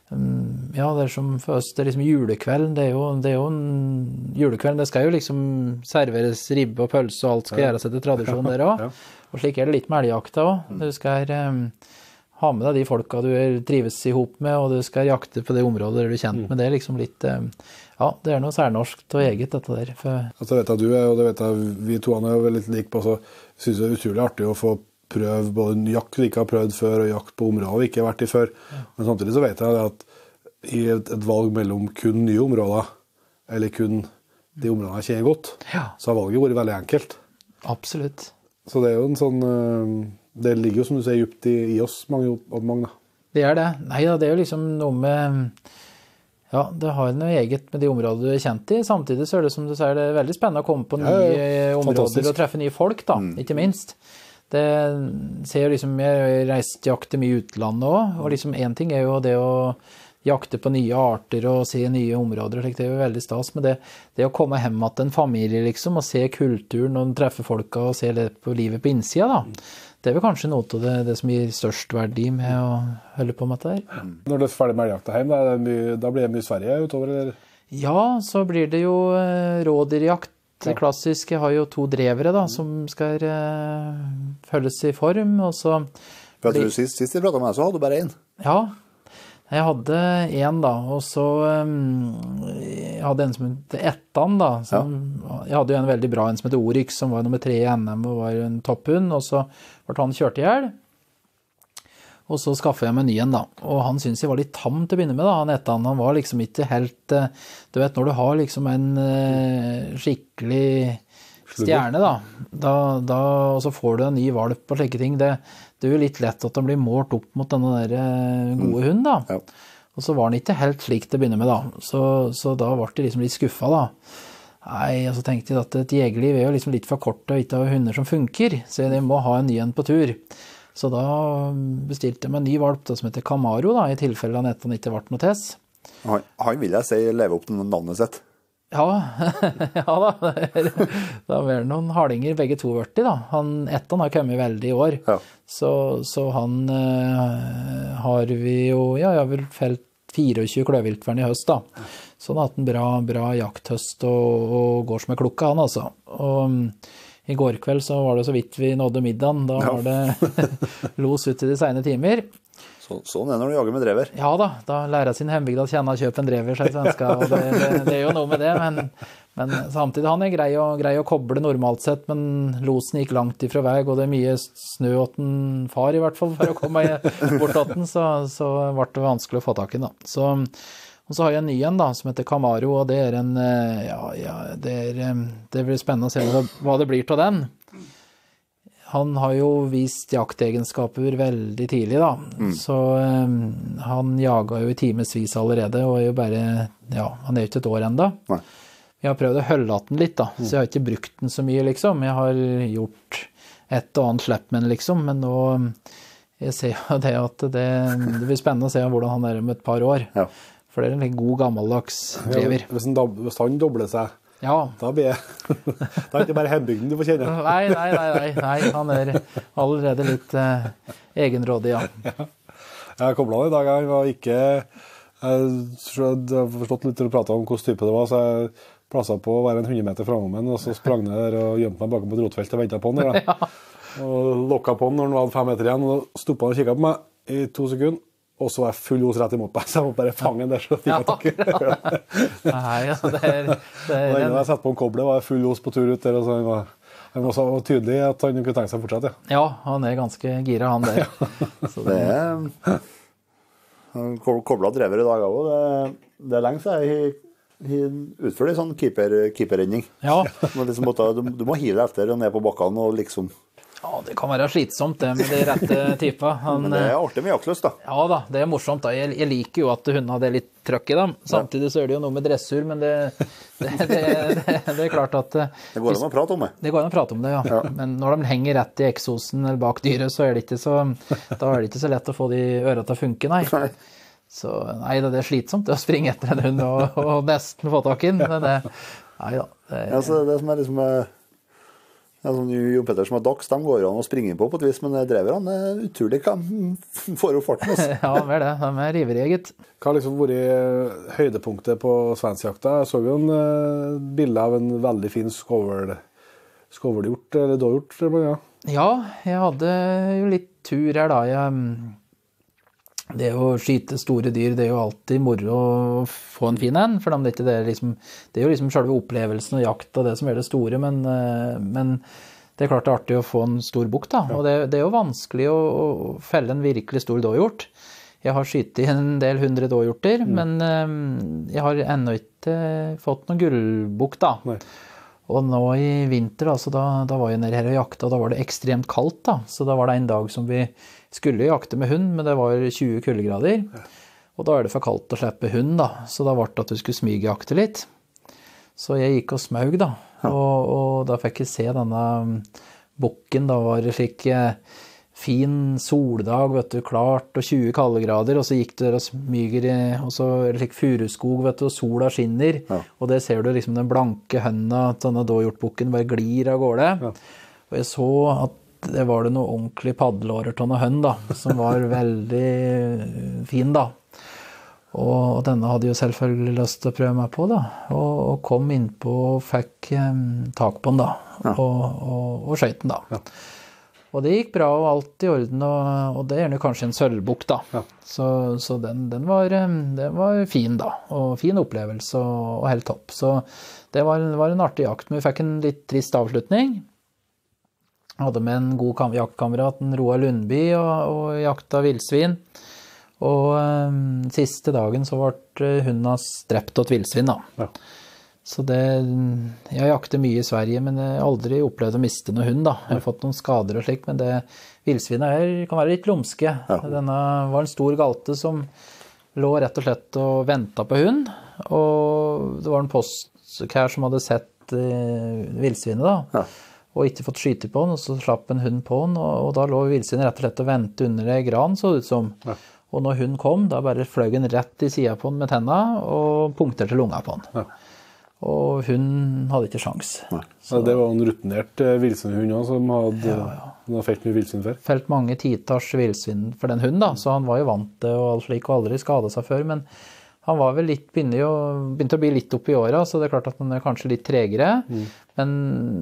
um, ja, det er som for oss, det er liksom julekveld, det er jo, det er jo en julekveld, det skal jo liksom serveres ribbe og pølse, og alt skal gjøres etter tradisjon der også. Ja. Og slik er det litt med elgjakta også. Du skal um, ha med deg de folka du er, trives i hop med, og du skal jakte på det området der du er kjent med. Det er liksom litt, um, ja, det er noe særnorsk og eget dette der. For... Altså, vet jeg du er, og det vet jeg vi to er jo veldig like på, så synes jeg det er utrolig artig å få prøve både jakt vi ikke har prøvd før, og jakt på områder vi ikke har vært i før. Ja. Men samtidig så vet jeg at i et, et valg mellom kun nye områder, eller kun de områdene jeg kjenner godt, ja. Så har valget vært veldig enkelt. Absolutt. Så det er jo en sånn, det ligger jo som du sier djupt i, i oss, mange og mange. Det er det. Nei da, det er jo liksom noe med, ja, det har noe eget med de områdene du er kjent i. Samtidig så er det som du sier, det er veldig spennende å komme på nye ja, ja. områder Fantastisk. Og treffe nye folk da, mm. ikke minst. Det ser jo liksom, jeg reist jakte mye i utlandet også, og liksom en ting er jo det å jakte på nye arter og se nye områder, det er jo veldig stas, men det, det å komme hjem til en familie liksom, og se kulturen og treffe folka og se litt på livet på innsida da, det er vel kanskje noe av det, det som gir størst verdi med å holde på med det der. Når du er ferdig med jakta hjem, da, mye, da blir det mye Sverige utover, eller? Ja, så blir det jo rådyrjakt. Det klassiske har jo to drevere da, som skal uh, følges i form, og så... For jeg tror sist, sist jeg pratet med deg, så hadde du bare en. Ja, jeg hadde en da, og så um, jeg hadde en som heter Ettan da, som, ja. Jeg hadde jo en veldig bra en som heter Oryx, som var nummer tre i N M og var en topphund, og så ble han kjørt ihjel. Og så skaffet jeg meg ny en da, og han synes jeg var litt tam til å begynne med da, han Ettan, han var liksom ikke helt, du vet, når du har liksom en uh, skikkelig stjerne da, da, da, og så får du en ny valp og slike ting, det, det er jo litt lett at den blir målt opp mot denne der uh, gode hund da, ja. Og så var han ikke helt slik til å begynne med da, så, så da ble jeg liksom litt skuffet da. Nei, og så tenkte jeg at et jegerliv er jo liksom litt for kort og ikke ha hunder som funker, så jeg må ha en ny en på tur. Så da bestilte jeg meg en ny valp da, som heter Camaro, da, i tilfelle han etter han ikke ble noe tess. Han, han vil jeg si leve opp til navnet sitt. Ja, ja da. Da var det noen hardinger begge to vørti da. Han, etter har kommet veldig i år. Ja. Så, så han uh, har vi jo, ja, jeg har vel felt tjuefire kløviltvern i høst da. Så han har hatt en bra, bra jakthøst og, og går som en klokka han altså. Og... I går kveld så var det så vidt vi nådde middagen, da var det los ut i de sene timer. Så, sånn er det når du jager med drever. Ja da, da lærer jeg sin hjembygd å kjenne og kjøpe en drever, sier svenska, og det, det, det er jo noe med det, men, men samtidig han er grei å, grei å koble normalt sett, men losen gikk langt ifra vei, og det er mye snø åt en far i hvert fall for å komme bort åt den, så, så ble det vanskelig å få tak i den da. Så... Og så har jeg en ny en da, som heter Camaro, og det er en, ja, ja, det, er, det blir spennende å se hva, hva det blir til den. Han har jo vist jaktegenskaper veldig tidlig da, mm. så um, han jager jo i timesvis allerede, og er jo bare, ja, han er jo ikke et år enda. Nei. Jeg har prøvd å holde den litt da, mm. så jeg har ikke brukt den så mye liksom. Jeg har gjort et og annet slepp med den liksom, men nå, jeg ser jo det at det, det blir spennende å se hvordan han er om et par år. Ja. For det er en litt god gammeldags drever. Ja, hvis, han, hvis han dobler seg, ja. Da blir jeg... Da er det ikke bare hjembygden du får kjenne. Nei, nei, nei, nei, nei. Han er allerede litt uh, egenrådig, ja. ja. Jeg koblet han i dag, han var ikke... Jeg har forstått litt til å prate om hvordan type det var, så jeg plasset på å være en hundre meter fremme, og så sprang jeg der og gjemte meg bakom på et rotfelt og ventet på han der, da. Ja. Og lokket på han når han var fem meter igjen, og stoppet han og kikket på meg i to sekunder. Og så var jeg full hos rett imot meg, så jeg må bare fange den der, så fikk jeg tak i det. Nei, ja, det er... Det er og innen jeg satt på en koble, var jeg full hos på tur ut der, og så var han var så tydelig at han kunne tenke seg fortsatt, ja. Ja, han er ganske gira, han der. Så det er... Koblet drever i dag også, det, det er lenge siden jeg, jeg utfører en sånn keeper, keeperredning. Ja. Du, liksom måtte, du, du må hive etter og ned på bakkene og liksom... Ja, det kan være slitsomt det med de rette typer. Han, men det er artig med jaktløst da. Ja da, det er morsomt da. Jeg, jeg liker jo at hun hadde litt trøkk i dem. Samtidig så er det jo noe med dressur, men det, det, det, det, det er klart at... Det går an å prate om det. Det går an å prate om det, ja. ja. Men når de henger rett i eksosen eller bak dyret, så er det ikke så, da er det ikke så lett å få de ørene til å funke, nei. nei. Så nei, det er slitsomt det å springe etter en hund og, og nesten få tak i den. Men det, nei da. Det, ja, så det som er liksom... Ja, sånn Jon Pettersen og Dags, de går an å springe på på et vis, men dreverne er utrolig kan få opp farten. Altså. Ja, mer det. De er ivrige, gitt. Hva har liksom vært høydepunktet på svenskjakta? Jeg så jo en uh, bilde av en veldig fin skovel, skovelhjort, eller dåhjort. Ja. Ja, jeg hadde jo litt tur her da. Jeg, det å skyte store dyr, det er jo alltid moro å få en fin en, for det er, ikke det, liksom, det er jo liksom selve opplevelsen og jakt og det som er det store, men, men det er klart det er artig å få en stor bukk da, og det, det er jo vanskelig å, å felle en virkelig stor dåhjort. Jeg har skytet en del hundre dåhjorter, mm. men um, jeg har ennå ikke fått noen gullbukk da. Nei. Og nå i vinter, altså, da, da var jeg nede her og jakta, og da var det ekstremt kaldt da, så da var det en dag som vi skulle jakte med hund, men det var tjue kuldegrader, og da er det for kaldt å slippe hund da, så da var det at du skulle smygjakte litt. Så jeg gikk og smaug da, og, og da fikk jeg se denne bukken, da var det slik fin soldag, vet du, klart, og tjue kaldegrader, og så gikk du der og smyger, og så er det slik furuskog, vet du, og sola skinner, ja. Og det ser du liksom den blanke hønda, denne dåhjortbukken bare glir av gårde, ja. Og jeg så at det var det noe ordentlig paddelårer til noe hønn da, som var veldig fin da. Og denne hadde jo selvfølgelig lyst til å prøve meg på da, og, og kom inn på og fikk um, tak på den da, ja. og, og, og skjøt den da. Ja. Og det gikk bra og alt i orden, og, og det er jo kanskje en sølvbukk da. Ja. Så, så den, den, var, den var fin da, og fin opplevelse og, og helt topp. Så det var, var en artig jakt, men vi fikk en litt trist avslutning. Jeg hadde med en god jaktkamerat, en Roar Lundby, og, og jakta vildsvin. Og um, siste dagen så ble hunden drept av vildsvin da. Ja. Så det, jeg jakter mye i Sverige, men jeg har aldri opplevd å miste noen hund da. Jeg har fått noen skader og slik, men det, vildsvinet her kan være litt lumske. Ja. Denne var en stor galte som lå rett og slett og ventet på hund, og det var en postkær som hadde sett uh, vildsvinet da. Ja. Og ikke fått skyte på den, og så slapp en hund på den, og, og da lå vildsvinet rett og slett og ventet under en gran, så det ut som. Ja. Og når hunden kom, da bare fløy den rett i siden på den med tennene, og punkterte lunga på den. Ja. Og hun hadde ikke sjans. Nei. Så det var en rutinert vildsvinhund også, som hadde, ja, ja. hadde felt mye vildsvin før. Felt mange titars vildsvin for den hunden da, så han var jo vant til og alt slik, og aldri skadet seg før, men han var vel litt, begynte, jo, begynte å bli litt opp i året, så det er klart at han er kanskje litt tregere. Mm. Men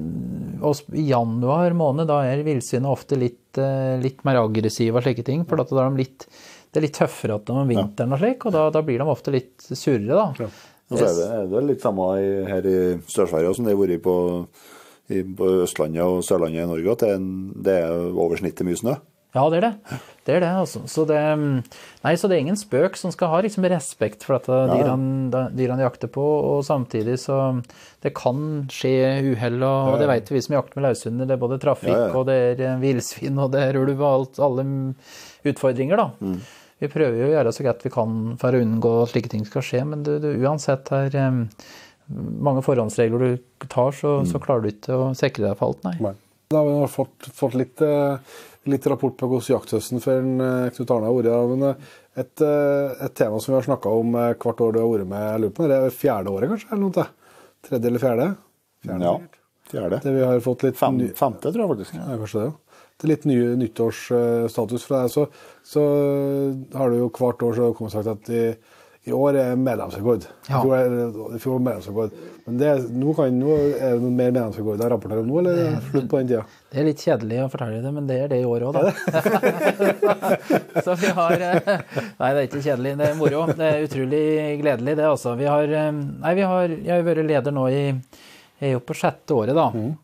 i januar måned, da er vildsvinet ofte litt, litt mer aggressive og slike ting, for da er de litt, det er litt tøffere at de om vinteren og slik, og da, da blir de ofte litt surre da. Ja. Og så er det, er det litt samme i, her i Sør-Sverige som det har vært på, i, på Østlandet og Sørlandet i Norge, at det er, en, det er over snittet mye snø. Ja, det er det. Det er det, altså. Så det, nei, så det er ingen spøk som skal ha liksom respekt for at dyrene, dyrene jakter på, og samtidig så det kan skje uheld, og, og det vet vi som jakter med løshunder, det er både trafikk, ja, ja. Og det er vildsvin, og det er ulv og alt, alle utfordringer da. Mm. Vi prøver jo å gjøre så godt vi kan for å unngå at slike ting skal skje, men du, du, uansett her um, mange forhåndsregler du tar, så, mm. så klarer du ikke å sikre deg for alt, nei. nei. Da har vi fått, fått litt, litt rapport på hvordan jakthøsten for Knut Arne har vært, men et, et tema som vi har snakket om hvert år du har vært med, jeg lurer på, det er fjerde året kanskje, eller noe? Tredje eller fjerde? fjerde ja, fjerde. Det vi har fått litt... Fem, femte, tror jeg faktisk. Ja, kanskje det, ja. Det er litt ny nyttårsstatus fra deg, så, så har du jo hvert år så kommet sagt at i, i år er medlemsrekord. Ja. I fjor er det medlemsrekord. Men det, nå, kan, nå er det noe mer medlemsrekord jeg rapporterer om nå, eller er det slutt på den tida? Det er litt kjedelig å fortelle det, men det er det i år også da. Så vi har, nei det er ikke kjedelig, det er moro. Det er utrolig gledelig det altså. Vi har, nei vi har, jeg har vært leder nå i, jeg er jo på sjette året da. Mm.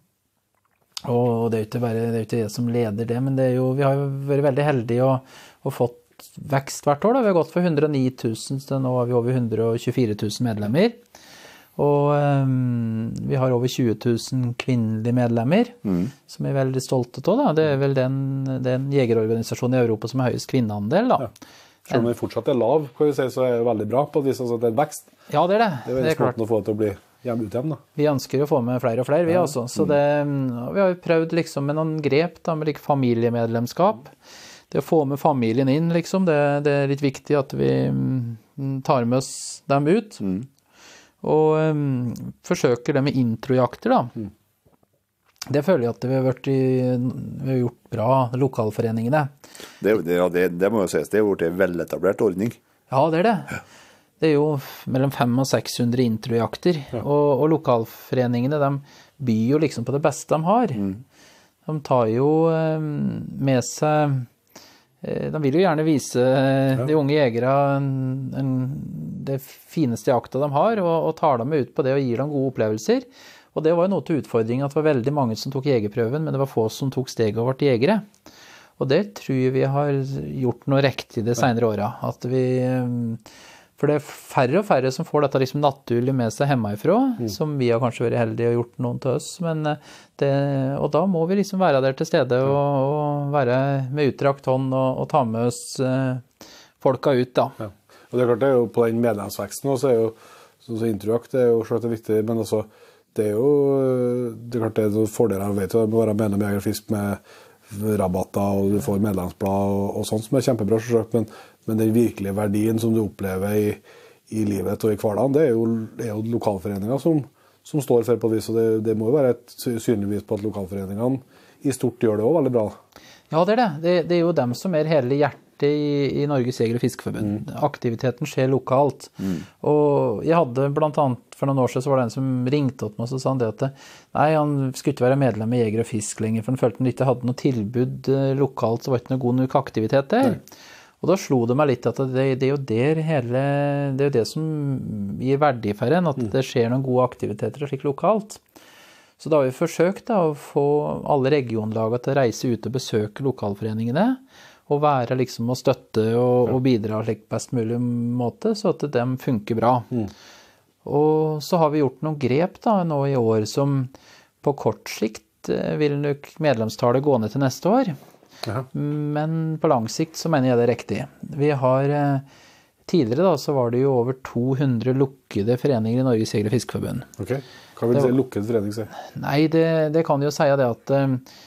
Og det er jo ikke bare det er ikke jeg som leder det, men det er jo, vi har jo vært veldig heldige og, og fått vekst hvert år da. Vi har gått for hundre og ni tusen, så nå har vi over hundre og tjuefire tusen medlemmer. Og um, vi har over tjue tusen kvinnelige medlemmer, mm. som er veldig stolte av da. Det er vel den, den jegerorganisasjonen i Europa som er høyest kvinneandel da. Ja. Selv om vi fortsatt er lav, kan vi si, så er det veldig bra på at det er vekst. Ja, det er det. Det er veldig smart å få det til å bli hjem ut hjem da. Vi ønsker å få med flere og flere, vi også. Så det, vi har jo prøvd liksom med noen grep da, med like familiemedlemskap. Det å få med familien inn, liksom, det, det er litt viktig at vi tar med oss dem ut. Mm. Og um, forsøker det med introjakter da. Mm. Det føler jeg at vi har, vært i, vi har gjort bra, lokalforeningene. Det, det, ja, det, det må jo sies, det har vært en veletablert ordning. Ja, det er det. Det er jo mellom fem og seks hundre introjakter, ja. og, og lokalforeningene, de byr jo liksom på det beste de har. Mm. De tar jo med seg, de vil jo gjerne vise ja. de unge jegere en, en, det fineste jakta de har, og, og tar dem ut på det og gir dem gode opplevelser. Og det var jo noe til utfordringen at det var veldig mange som tok jegerprøven, men det var få som tok steget og ble jegere. Og det tror jeg vi har gjort noe riktig de senere årene. At vi, for det er færre og færre som får dette liksom naturlig med seg hjemmefra, mm. som vi har kanskje vært heldige og gjort noen til oss. Men det, og da må vi liksom være der til stede og, og være med utdrakt hånd og, og ta med oss eh, folka ut da. Ja. Og det er klart det er jo på den medlemsveksten også, er jo, så, så introjakt det er jo slett viktig, men også det er jo, det er klart det er noen fordeler, jeg vet jo, det må være medlem i Jeger og Fisk med rabatter, og du får medlemsblad og, og sånt som er kjempebra, men, men den virkelige verdien som du opplever i, i livet og i hverdagen, det er jo, det er jo lokalforeninger som, som står for på et vis, og det, det må jo være et synlig vis på at lokalforeningene i stort gjør det også veldig bra. Ja, det er det. Det, det er jo dem som er hele hjertet i, i Norges Jeger- og Fiskeforbund. Mm. Aktiviteten skjer lokalt. Mm. Og jeg hadde blant annet, for noen år siden så var det en som ringte opp meg og så sa han det at nei, han skulle ikke være medlem i Jeger og Fisk lenger, for han følte han ikke hadde noe tilbud lokalt, så var det ikke noe god nok aktivitet der. Nei. Og da slo det meg litt at det, det er jo der hele, det er jo det som gir verdi for en, at mm. det skjer noen gode aktiviteter og slik lokalt. Så da har vi forsøkt da, å få alle regionlagene til å reise ut og besøke lokalforeningene, og være liksom å støtte og, og bidra slik best mulig måte, så at de funker bra. Mm. Og så har vi gjort noen grep da, nå i år som på kort sikt vil nok medlemstallet gå ned til neste år. Ja. Men på lang sikt så mener jeg det er riktig. Vi har tidligere da, så var det jo over to hundre lukkede foreninger i Norges Jeger- og Fiskeforbund. Ok, hva vil det si lukkede forening si? Nei, det, det kan jo si det at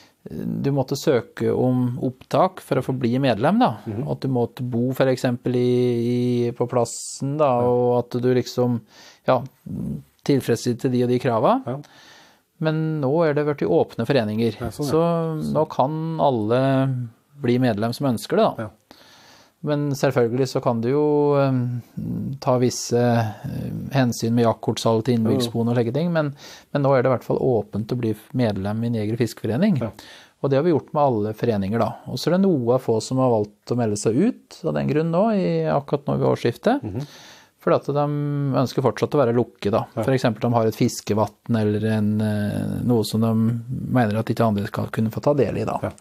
du måtte søke om opptak for å få bli medlem da. Mm-hmm. At du måtte bo for eksempel i, i, på plassen da, ja. Og at du liksom ja, tilfredsstilte de og de kravene. Ja. Men nå er det vært i åpne foreninger. Ja, sånn, ja. Så nå kan alle bli medlem som ønsker det da. Ja. Men selvfølgelig så kan du jo um, ta visse uh, hensyn med jaktkortsalg til innbyggsboen og slike ting, men, men nå er det i hvert fall åpent å bli medlem i en Jeger- og Fiskeforening. Ja. Og det har vi gjort med alle foreninger da. Og så er det noe få som har valgt å melde seg ut av den grunn nå, i, akkurat nå ved årsskiftet. Mm-hmm. For at de ønsker fortsatt å være lukke da. Ja. For eksempel de har et fiskevatten eller en, uh, noe som de mener at ikke andre skal kunne få ta del i da. Ja.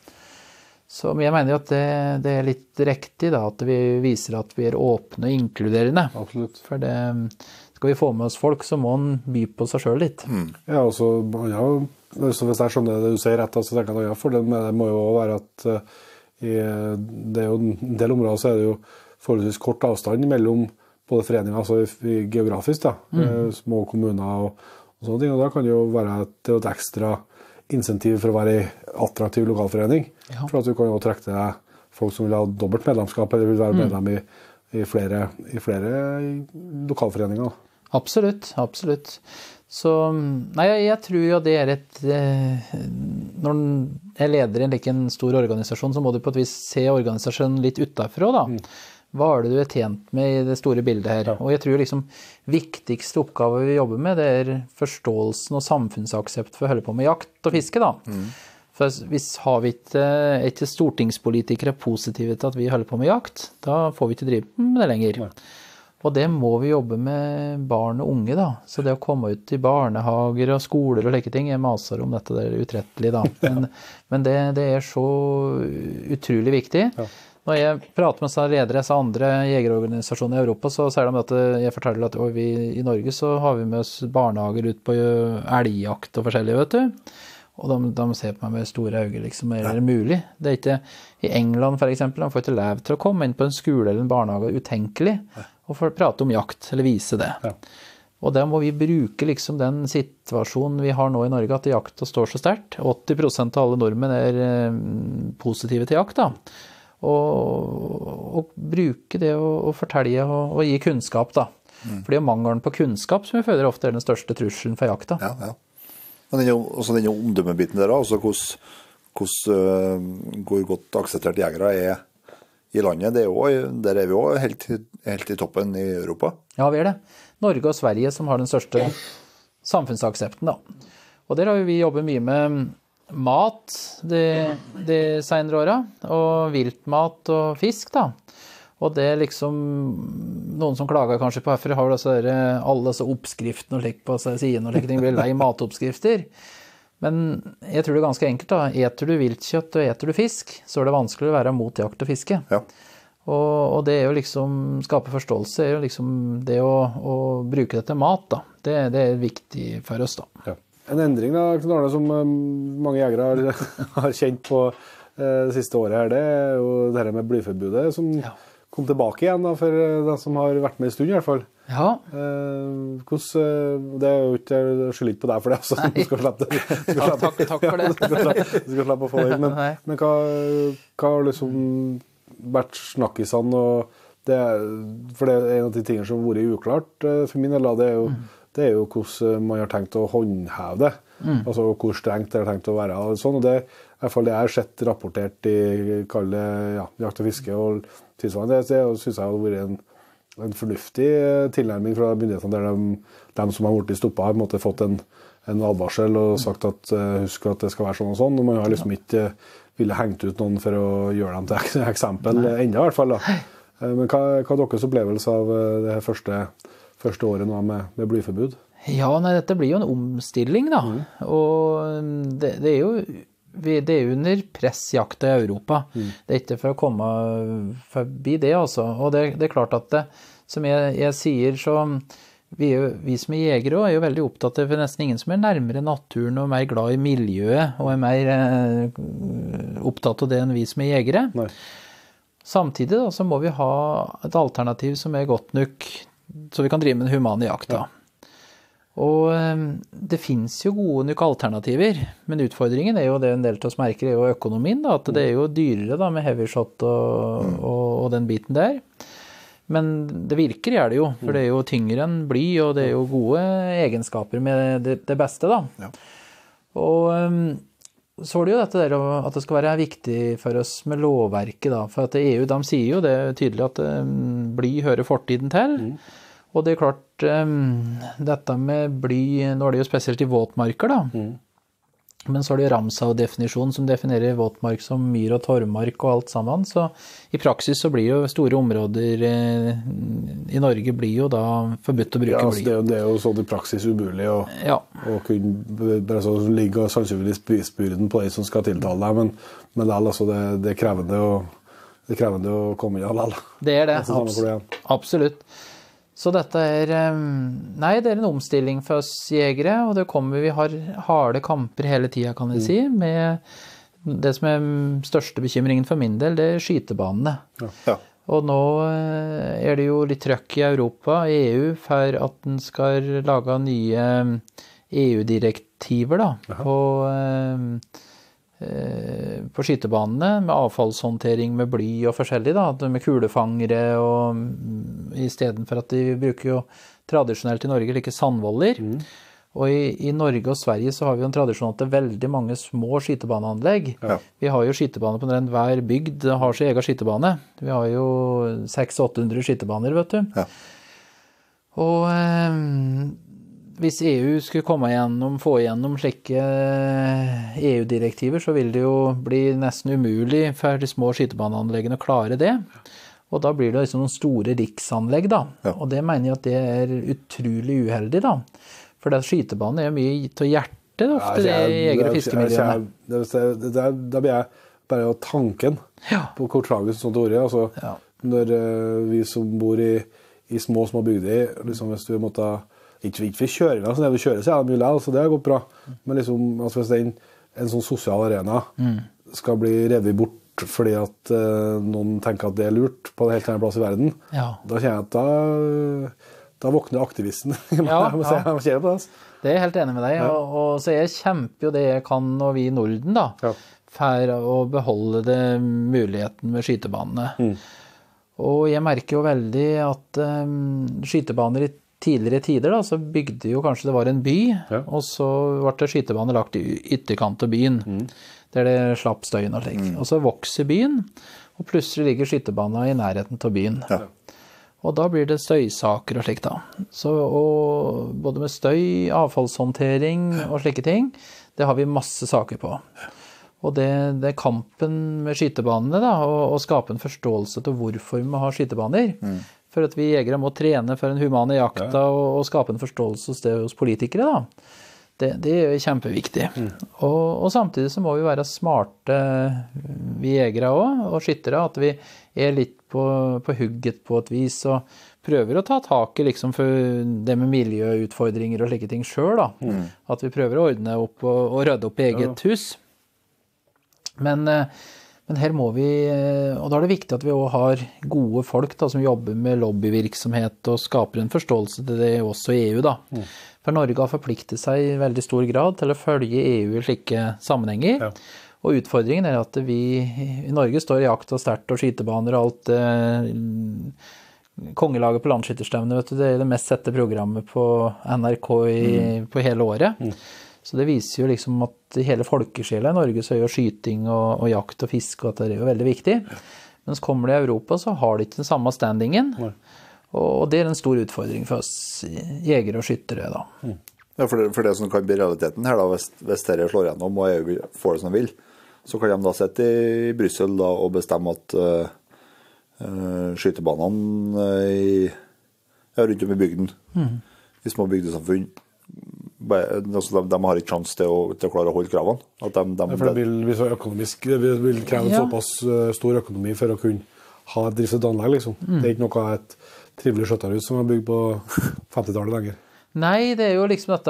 Så jeg mener jo at det, det er litt riktig da, at vi viser at vi er åpne og inkluderende. Absolutt. For det, skal vi få med oss folk, så må man by på seg selv litt. Mm. Ja, altså, ja, hvis jeg skjønner det du sier rett, så tenker jeg at ja, for det, det må jo være at uh, i, det er jo en del områder så er det jo forholdsvis kort avstand mellom både foreninger, altså i, geografisk da, mm. uh, små kommuner og, og sånne ting, og da kan det jo være et, det er et ekstra insentiv for å være i attraktiv lokalforening. Ja. For at du kan jo trekke til deg folk som vil ha dobbelt medlemskap, eller vil være medlem mm. i, i, flere, i flere lokalforeninger. Absolutt, absolutt. Så, nei, jeg, jeg tror jo det er et, eh, når jeg leder i en, like, en stor organisasjon, så må du på et vis se organisasjonen litt utenfra da. Mm. Hva er det du er tjent med i det store bildet her? Ja. Og jeg tror liksom viktigste oppgave vi jobber med, det er forståelsen og samfunnsaksept for å holde på med jakt og fiske da. Mm. For hvis har vi ikke, er ikke stortingspolitikere positive til at vi holder på med jakt, da får vi ikke drive med det lenger. Nei. Og det må vi jobbe med barn og unge da. Så det å komme ut i barnehager og skoler og like ting, jeg maser om dette der utrettelig da. Men, men det, det er så utrolig viktig. Ja. Når jeg prater med sånne ledere, så andre jegerorganisasjoner i Europa, så sier de at jeg forteller at vi, i Norge så har vi med oss barnehager ut på elgjakt og forskjellig, vet du. Og de, de ser på meg med store øyne, liksom, er det mulig? Det er ikke, i England for eksempel, de får ikke lov til å komme inn på en skole eller en barnehage utenkelig, og få prate om jakt, eller vise det. Ja. Og da må vi bruke liksom den situasjonen vi har nå i Norge, at jakta står så sterkt. åtti prosent av alle nordmenn er eh, positive til jakt da. Og, og bruke det og, og fortelle og, og gi kunnskap da. Mm. For det er mangelen på kunnskap som jeg føler ofte er den største trusselen for jakta. Ja, ja. Men den, også denne omdømmebiten der, altså hvordan, hvordan, hvor godt akseptert jegere er i landet, det er jo, der er vi jo helt, helt i toppen i Europa. Ja, vi er det. Norge og Sverige som har den største samfunnsaksepten da. Og der har vi jobbet mye med mat de, de senere årene, og viltmat og fisk da. Og det er liksom noen som klager kanskje på hvorfor har disse der, alle disse oppskriftene og slik på siden og slik ting, blir lei matoppskrifter. Men jeg tror det er ganske enkelt da. Eter du viltkjøtt og eter du fisk, så er det vanskelig å være mot jakt og fiske. Ja. Og, og det er jo liksom, skape forståelse er jo liksom det å, å bruke det til mat da. Det, det er viktig for oss da. Ja. En endring da, Knut Arne, som mange jegere har, har kjent på eh, det siste året her, det er jo det her med blyforbudet som ja. kom tilbake igjen da, for den som har vært med i stund i hvert fall. Ja. Eh, hvordan, det er jo ikke, jeg skylder ikke på deg for det, altså. Du skal slippe det. Du skal slippe, takk, takk for det. Ja, du, skal slippe, du skal slippe å få det. Men, men hva, hva har liksom vært snakkisene, og det, for det er en av de tingene som har vært uklart for min del, det er jo, mm. det er jo hvordan man har tenkt å håndheve det. Mm. Altså hvor strengt det har tenkt å være. Og sånn, og det, i hvert fall det jeg har sett rapportert i kalle, ja, jakt og fiske og tilsvarende, det, det synes jeg har vært en, en fornuftig tilnærming fra myndighetene, der de, de som har blitt stoppet har måtte fått en, en advarsel og sagt at uh, husk at det skal være sånn og sånn, og man har liksom ikke uh, ville hengt ut noen for å gjøre dem til eksempel Nei. enda i hvert fall. Da. Uh, men hva, hva er deres opplevelse av uh, det her første, første året nå med, med blyforbud? Ja, nei, dette blir jo en omstilling da, mm. og det, det er jo det er under pressjakt i Europa. Mm. Det er ikke for å komme forbi det, altså. Og det, det er klart at det, som jeg, jeg sier, så vi, er jo, vi som er jegere er jo veldig opptatt av, for nesten ingen som er nærmere naturen og mer glad i miljøet, og er mer eh, opptatt av det enn vi som er jegere. Nei. Samtidig da, så må vi ha et alternativ som er godt nok, så vi kan drive med en human jakt da. Ja. Og det finnes jo gode nok alternativer, men utfordringen er jo det en del til oss merker er jo økonomien da, at det er jo dyrere da med heavy shot og, mm. og, og den biten der. Men det virker er det jo, for det er jo tyngre enn bly, og det er jo gode egenskaper med det, det beste da. Ja. Og så er det jo dette der at det skal være viktig for oss med lovverket da, for at E U, de sier jo det tydelig at bly hører fortiden til, mm. Og det er klart, um, dette med bly, nå er det jo spesielt i våtmarker da, mm. men så er det jo Ramsau-definisjonen som definerer våtmark som myr og torvmark og alt sammen, så i praksis så blir jo store områder eh, i Norge blir jo da forbudt å bruke ja, bly. Det er, jo, det er jo sånn i praksis umulig å, ja. å kunne bare så ligge og sannsynligvis bevisbyrden på de som skal tiltale deg, men, men det, er, altså, det, det, er krevende å, det er krevende å komme inn i. Det er det, Abs- absolutt. Så dette er, nei, det er en omstilling for oss jegere, og det kommer, vi har harde kamper hele tiden, kan jeg si, med det som er største bekymringen for min del, det er skytebanene. Ja. Ja. Og nå er det jo litt trøkk i Europa, E U, for at den skal lage nye E U-direktiver da, Aha. på... på skytebanene med avfallshåndtering med bly og forskjellig da, med kulefangere og i stedet for at de bruker jo tradisjonelt i Norge like sandvoller mm. og i, i Norge og Sverige så har vi jo en tradisjon at det er veldig mange små skytebaneanlegg ja. Vi har jo skytebane på den hver bygd har sin egen skytebane vi har jo seks til åtte hundre skytebaner vet du ja. Og eh, hvis E U skulle komme igjennom, få igjennom slike E U-direktiver, så vil det jo bli nesten umulig for de små skytebaneanleggene å klare det. Og da blir det liksom noen store riksanlegg da. Ja. Og det mener jeg at det er utrolig uheldig da. For det skytebanen er jo mye gitt til hjertet ofte, ja, jeg, det jeger- og fiskemiljøene. Da blir jeg bare av tanken ja. på hvor tragisk sånt ord er. Altså, ja. Når uh, vi som bor i, i små, små bygder, liksom hvis vi måtte... Ikke, ikke for kjøringa, så det vi kjører så er det mye lær, så det har gått bra. Men liksom, altså hvis det er en, en sånn sosial arena mm. skal bli revet bort fordi at uh, noen tenker at det er lurt på en helt annen plass i verden, ja. Da kjenner jeg at da, da våkner aktivisten. Ja, jeg må si, jeg må kjenne på det. Altså. Det er jeg helt enig med deg, ja. og, og så jeg kjemper jo det jeg kan, og vi i Norden da, ja. for å beholde det muligheten med skytebanene. Mm. Og jeg merker jo veldig at um, skytebaner i tidligere tider da, så bygde jo kanskje det var en by, Ja. og så ble det skytebane lagt i ytterkant av byen, mm. der det slapp støyen og slik. Mm. Og så vokser byen, og plutselig ligger skytebana i nærheten av byen. Ja. Og da blir det støysaker og slikt da. Så, og både med støy, avfallshåndtering og slike ting, det har vi masse saker på. Og det, det er kampen med skytebanene da, og, og skape en forståelse til hvorfor vi har skytebaner. Mm. For at vi jegere må trene for en humane jakta ja. og, og skape en forståelse hos, det, hos politikere da. Det, det er jo kjempeviktig. Mm. Og, og samtidig så må vi være smarte, vi jegere også, og skyttere, at vi er litt på, på hugget på et vis, og prøver å ta tak i liksom for det med miljøutfordringer og slike ting selv da. Mm. At vi prøver å ordne opp og, og rydde opp i eget ja. hus. Men, men her må vi, og da er det viktig at vi også har gode folk da, som jobber med lobbyvirksomhet og skaper en forståelse til det også i E U da. Mm. For Norge har forpliktet seg i veldig stor grad til å følge E U i slike sammenhenger. Ja. Og utfordringen er at vi i Norge står i jakt og stert og skytebaner og alt eh, kongelaget på landskytterstevne, vet du, det er det mest sette programmet på N R K i, mm. på hele året. Mm. Så det viser jo liksom at i hele folkesjela i Norge så er jo skyting og, og jakt og fisk, og at det er jo veldig viktig. Mens kommer det i Europa så har det ikke den samme standingen. Nei. Og det er en stor utfordring for oss jegere og skyttere da. Mm. Ja, for det, for det som kan bli realiteten her da, hvis, hvis dette slår gjennom og E U får det som de vil, så kan de da sitte i Brussel da og bestemme at uh, uh, skytebanene i, ja, rundt om i bygden, mm. i små bygdesamfunn, altså de, de har ikke sjans til å, til å klare å holde kravene. At de, de, ja, for det vil, hvis det økonomisk, det vil kreve ja. såpass stor økonomi for å kunne ha et driftet anlegg, liksom. Mm. Det er ikke noe av et trivelig skjøtterhus som er bygd på femtitallet lenger. Nei, det er jo liksom dette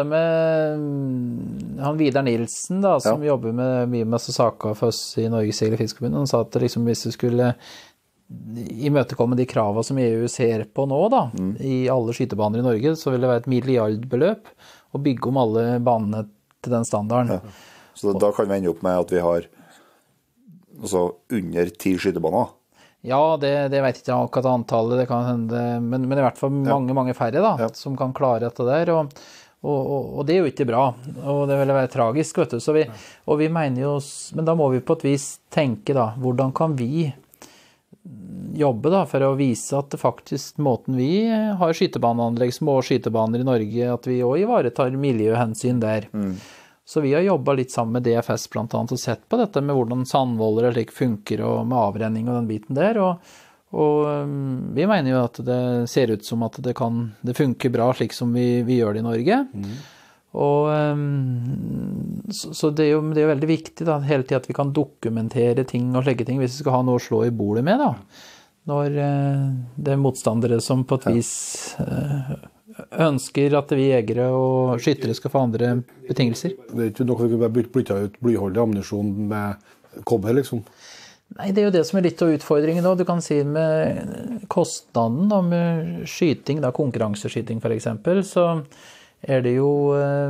med han Vidar Nilsen da, som ja. jobber med mye med saker for oss i Norges Jeger- og Fiskerforbund. Han sa at liksom, hvis vi skulle imøtekomme de kravene som E U ser på nå da, mm. i alle skytebaner i Norge, så vil det være et milliardbeløp å bygge om alle banene til den standarden. Ja. Så da kan vi ende opp med at vi har altså, under ti skytebaner? Ja, det, det vet ikke jeg akkurat antallet, det kan hende, men, men i hvert fall mange, ja. mange færre da, ja. som kan klare dette der, og, og, og, og det er jo ikke bra, og det vil være tragisk, vet du, så vi, og vi mener jo, men da må vi på et vis tenke da, hvordan kan vi jobbe da, for å vise at det faktisk måten vi har skytebaneanlegg, små skytebaner i Norge, at vi også ivaretar miljøhensyn der. Mm. Så vi har jobbet litt sammen med D F S blant annet og sett på dette med hvordan sandvoller og slik funker og med avrenning og den biten der, og, og um, vi mener jo at det ser ut som at det kan, det funker bra slik som vi, vi gjør det i Norge. Mm. Og um, så, så det er jo det er veldig viktig da, hele tiden at vi kan dokumentere ting og slike ting hvis vi skal ha noe å slå i bordet med da. Når uh, det er motstandere som på et vis uh, ønsker at vi jegere og skyttere skal få andre betingelser. Det er ikke noe vi kan bytte ut blyholdig ammunisjon med kobber, liksom? Nei, det er jo det som er litt av utfordringen da. Du kan si med kostnaden da, med skyting, da, konkurranseskyting for eksempel, så er det jo,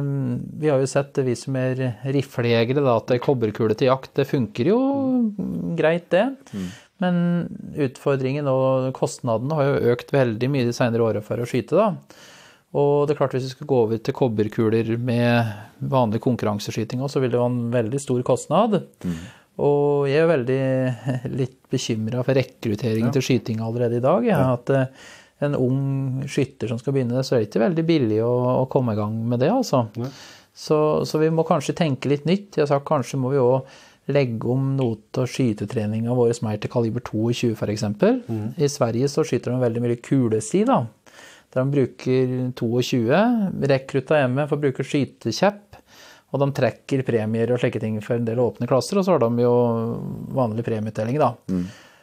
vi har jo sett det vi som er riflejegere da, at det er kobberkule til jakt, det funker jo greit det. Mm. Men utfordringen og kostnaden har jo økt veldig mye de senere årene for å skyte da. Og det er klart hvis vi skal gå over til kobberkuler med vanlig konkurranseskyting også, så vil det være en veldig stor kostnad. Mm. Og jeg er veldig litt bekymret for rekrutteringen ja. til skyting allerede i dag. Ja. At uh, en ung skytter som skal begynne, så er det ikke veldig billig å, å komme i gang med det altså. Ja. Så, så vi må kanskje tenke litt nytt. Jeg har sagt kanskje må vi også legge om noe til skytetreningen våre som er til kaliber tjueto for eksempel. Mm. I Sverige så skyter de veldig mye kulesi da. Der de bruker tjueto, rekrutta hjemme for å bruke skytekjepp, og de trekker premier og slike ting for en del åpne klasser, og så har de jo vanlig premieutdeling da. Mm.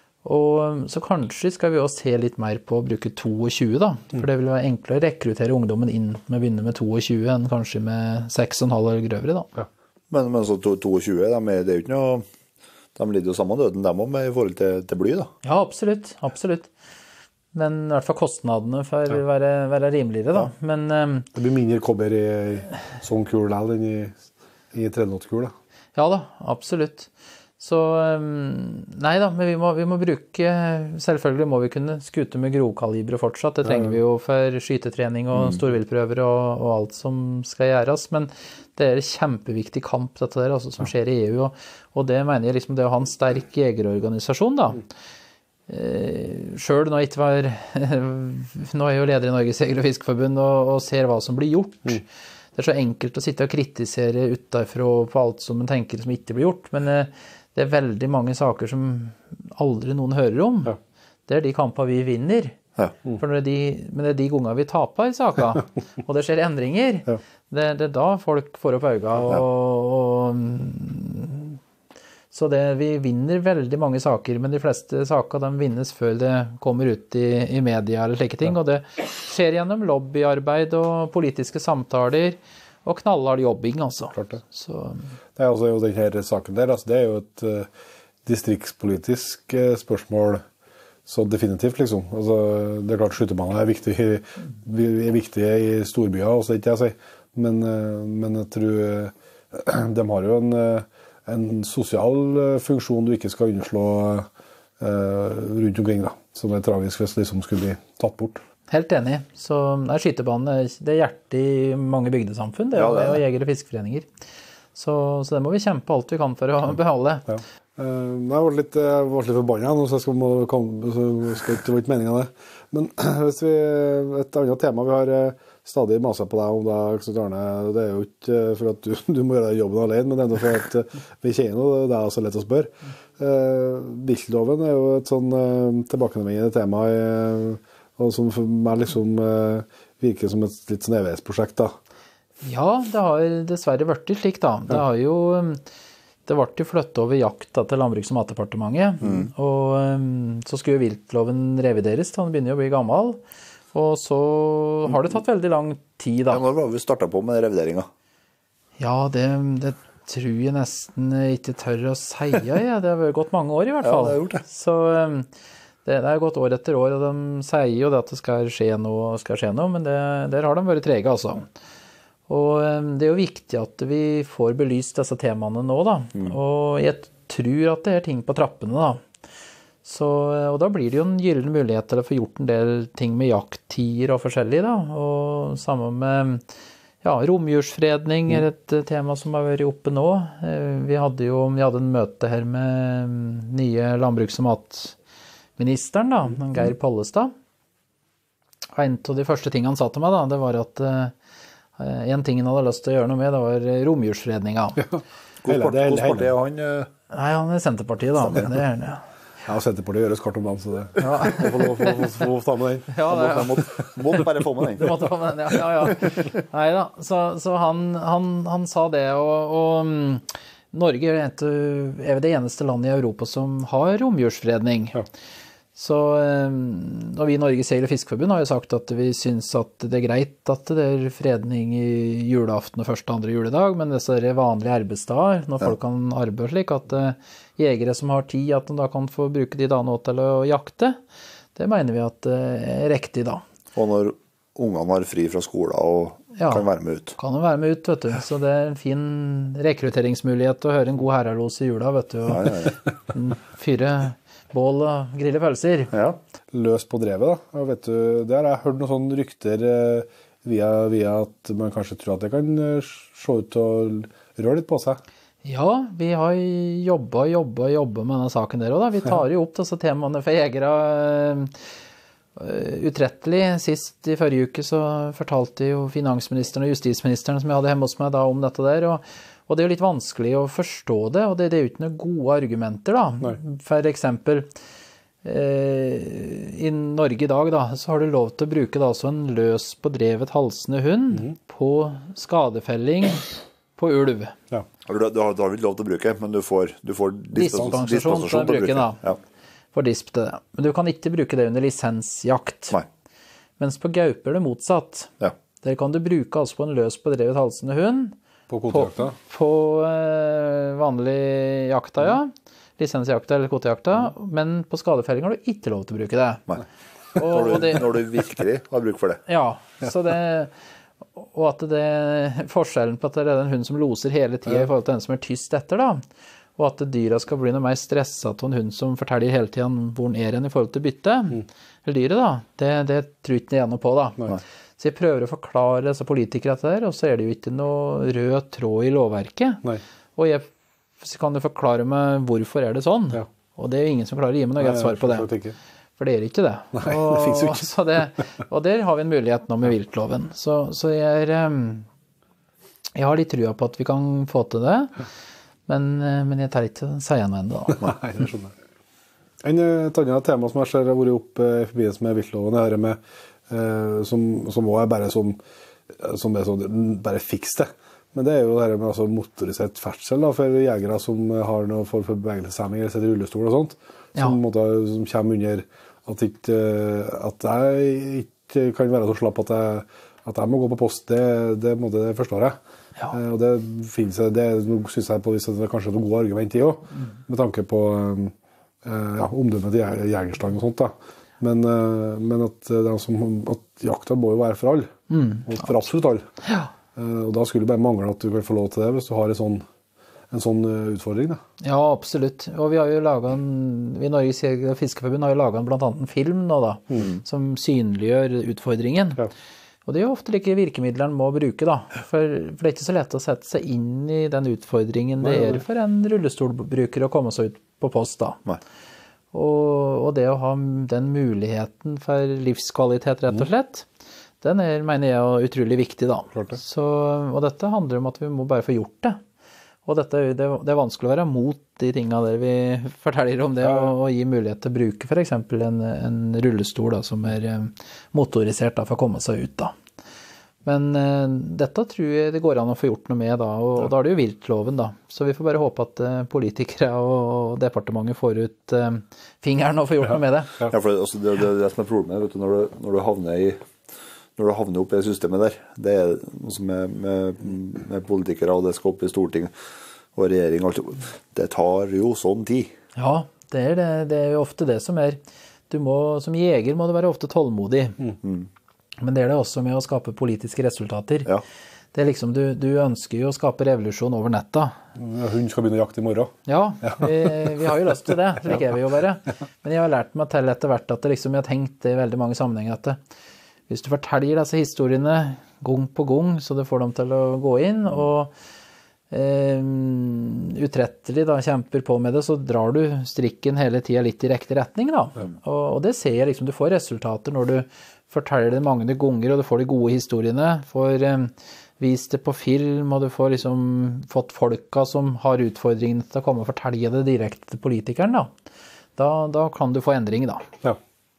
Og så kanskje skal vi også se litt mer på å bruke tjueto da, for det vil være enklere å rekruttere ungdommen inn med å begynne med tjueto enn kanskje med seks komma fem eller grøvere da. Ja. Men, men så tjueto, de er, det er jo ikke noe, de lider jo samme døden dem også med i forhold til, til bly da. Ja, absolutt, absolutt. Men i hvert fall kostnadene for å ja. være, være rimeligere da. Ja. Men, um, det blir mindre kobber i sånn kul enn i, i tredje kul da. Ja da, absolutt. Så nei da, men vi må, vi må bruke, selvfølgelig må vi kunne skute med grovkalibre fortsatt, det trenger vi jo for skytetrening og storviltprøver og, og alt som skal gjøres, men det er en kjempeviktig kamp dette der, altså, som skjer i E U, og, og det mener jeg liksom det å ha en sterk jegerorganisasjon da. Eh, selv når jeg ikke var, nå er jeg jo leder i Norges Jeger- og Fiskeforbund og, og ser hva som blir gjort. Mm. Det er så enkelt å sitte og kritisere utenfra på alt som man tenker som ikke blir gjort, men eh, det er veldig mange saker som aldri noen hører om. Ja. Det er de kampene vi vinner. Ja. Mm. For det er de, men det er de gangene vi taper i saker, og det skjer endringer. Ja. Det, det er da folk får opp øynene. Og, og, så det, vi vinner veldig mange saker, men de fleste saker de vinnes før det kommer ut i, i media eller slike ting. Ja. Og det skjer gjennom lobbyarbeid og politiske samtaler, og knallhard jobbing, altså. Klart det. Så. Det er altså jo denne saken der, altså det er jo et uh, distriktspolitisk uh, spørsmål, så definitivt, liksom. Altså, det er klart skytebaner er viktige, er viktige i storbyer, også ikke jeg sier. Men, uh, men jeg tror uh, de har jo en, uh, en sosial uh, funksjon du ikke skal underslå uh, rundt omkring, da. Som er tragisk hvis det liksom skulle bli tatt bort. Helt enig. Så nei, skytebanen det er hjertet i mange bygdesamfunn, det er jo ja, jeger- og fiskeforeninger. Så, så det må vi kjempe alt vi kan for å beholde. Ja. Uh, jeg var litt, jeg var litt forbannet nå, så jeg skal, må, komme, så skal ikke være meningen av det. Men hvis vi, et annet tema vi har stadig maset på deg om det, Knut Arne, det er jo ikke for at du, du må gjøre jobben alene, men det er enda for at vi kjenner noe, det er også lett å spørre. Uh, Viltloven er jo et sånn uh, tilbakevendende tema i og som for meg liksom uh, virker som et litt sånn evighetsprosjekt da. Ja, det har dessverre vært slik da. Det har jo, det ble jo flyttet over jakt da, til Landbruks- og Matdepartementet, mm. og um, så skulle jo viltloven revideres, han begynner jo å bli gammel, og så har det tatt veldig lang tid da. Ja, når var vi startet på med revideringen? Ja, det, det tror jeg nesten ikke tør å si, ja. Det har gått mange år i hvert fall. Ja, det har gjort det. Så... Um, Det, det har gått år etter år, og de sier jo at det skal skje noe, skal skje noe, men det, der har de vært trege, altså. Og det er jo viktig at vi får belyst disse temaene nå, da. Mm. Og jeg tror at det er ting på trappene, da. Så, og da blir det jo en gyllen mulighet til å få gjort en del ting med jakttider og forskjellig, da. Og sammen med ja, romjursfredning er et tema som har vært oppe nå. Vi hadde jo vi hadde en møte her med nye landbruks- og mat ministeren da, Geir Pollestad. Og en av de første tingene han sa til meg da, det var at uh, en ting han hadde lyst til å gjøre noe med, det var romjursfredninga. Ja. God sport er han? Uh... Nei, han er Senterpartiet da. Men det er det. Ja, Senterpartiet gjøres kort om dagen, så det ja. Få ta med den. Ja, det, ja. Måtte, måtte bare få med den. Du måtte få med den, ja, ja, ja. Neida, så, så han, han, han sa det, og, og Norge er, et, er det eneste landet i Europa som har romjursfredning. Ja. Så og vi i Norges Jeger- og Fiskeforbund har jo sagt at vi synes at det er greit at det er fredning i julaften og første og andre juledag, men det er vanlige arbeidsdager, når ja. Folk kan arbeide slik, at uh, jegere som har tid, at de da kan få bruke de dagene til å jakte, det mener vi at uh, er riktig da. Og når ungene har fri fra skolen og ja, kan være med ut. Kan jo være med ut, vet du. Så det er en fin rekrutteringsmulighet å høre en god herrelos i jula, vet du. Og ja, ja, ja. Fyre bål og grille pølser. Ja. Løs på drevet da. Og vet du, det har jeg hørt noen sånne rykter eh, via, via at man kanskje tror at det kan eh, se ut og røre litt på seg. Ja, vi har jobbet, jobbet, jobbet med denne saken der også da. Vi tar jo opp disse temaene for jegere uh, utrettelig. Sist i forrige uke så fortalte jo finansministeren og justisministeren som jeg hadde hjemme hos meg da om dette der, og Og det er jo litt vanskelig å forstå det, og det, det er jo ikke noen gode argumenter da. Nei. For eksempel, eh, i Norge i dag da, så har du lov til å bruke da også en løs på drevet halsende hund mm. på skadefelling på ulv. Ja. Du, du, har, du har ikke lov til å bruke, men du får, du får dispensasjon, dispensasjon til å bruke den da. Ja. For disp til det. Men du kan ikke bruke det under lisensjakt. Nei. Mens på gauper er det motsatt. Ja. Der kan du bruke altså på en løs på drevet halsende hund, På kvotejakta? På, på uh, vanlig jakta, ja. Lisensjakta eller kvotejakta. Mm. Men på skadefelling har du ikke lov til å bruke det. Nei. Og, når, du, det når du virkelig har bruk for det. Ja, så det, og at det forskjellen på at det er en hund som loser hele tiden ja. I forhold til den som er tyst etter da. og at dyra skal bli noe mer stresset av en hund som forteller hele tiden hvor den er i forhold til bytte, mm. eller dyret da, det, det tror ikke jeg noe på da. Nei. Så jeg prøver å forklare disse politikere etter det, og så er det jo ikke noe rød tråd i lovverket. Nei. Og jeg kan jo forklare meg hvorfor er det sånn, ja. Og det er jo ingen som klarer å gi meg noe rett svar på det. Ikke. For det er ikke det. Nei, og, det finnes jo ikke. Så det, og der har vi en mulighet nå med viltloven. Så, så jeg, er, jeg har litt trua på at vi kan få til det, men, men jeg tar ikke seieren med enda. Nei, det skjønner jeg. En et annet tema som jeg ser har vært opp i forbindelse med viltloven, er det med, eh, som, som også er bare sånn, som er sånn, bare fiks det. Men det er jo det her med altså, motorisert ferdsel da, for jegere som har noe form for bevegelseshemming eller sitter i rullestol og sånt, som, ja. måtte, som kommer under at, ikke, at jeg ikke kan være så slapp at jeg, at jeg må gå på post, det, det, det forstår jeg. Ja. Eh, og det finnes det, synes jeg på det er kanskje noen gode argument i også, mm. med tanke på eh, ja, omdømmet til jegerstand og sånt da. Men, eh, men at, det som, at jakta må jo være for alle, mm. og for absolutt alle. Ja. Og da skulle det bare mangle at du kan få lov til det hvis du har en sånn, en sånn utfordring. Da. Ja, absolutt. Og vi har jo laget en, vi i Norges Jeger- og Fiskerforbund har jo laget en, blant annet en film nå da, mm. som synliggjør utfordringen. Ja. Og det er jo ofte like virkemidlene må bruke da, for, for det er ikke så lett å sette seg inn i den utfordringen det er for en rullestolbruker å komme seg ut på post da. Nei. Og, og det å ha den muligheten for livskvalitet rett og slett, mm. den er, mener jeg, er utrolig viktig da. Så, og dette handler om at vi må bare få gjort det. Og dette, det, det er vanskelig å være mot de tingene der vi forteller om det, ja. og, og gi mulighet til å bruke for eksempel en, en rullestol da, som er motorisert da, for å komme seg ut da. Men eh, dette tror jeg det går an å få gjort noe med da, og, og da er det jo viltloven da. Så vi får bare håpe at eh, politikere og departementet får ut eh, fingeren og får gjort ja. noe med det. Ja, for det, altså, det, det er det som er problemet, vet du, når du, når du havner i når du havner opp i systemet der, det er noe som er med, med politikere, og det skal opp i Stortinget og regjering, alt, det tar jo sånn tid. Ja, det er, det, det er jo ofte det som er, du må, som jeger må du være ofte tålmodig, mm. men det er det også med å skape politiske resultater. Ja. Det er liksom, du, du ønsker jo å skape revolusjon over netta. Ja, hun skal begynne å jakte i morgen. Ja, vi, vi har jo lyst til det, slik er vi jo bare. Men jeg har lært meg til etter hvert at det liksom, jeg har tenkt i veldig mange sammenhenger at det, hvis du forteller disse historiene gang på gang, så du får dem til å gå inn, og eh, utrettelig da, kjemper på med det, så drar du strikken hele tiden litt i riktig retning. Da. Og, og det ser jeg, liksom, du får resultater når du forteller det mange ganger, og du får de gode historiene, får eh, vist det på film, og du får liksom fått folka som har utfordringene til å komme og fortelle det direkte til politikeren. Da, da, da kan du få endring, da. Ja.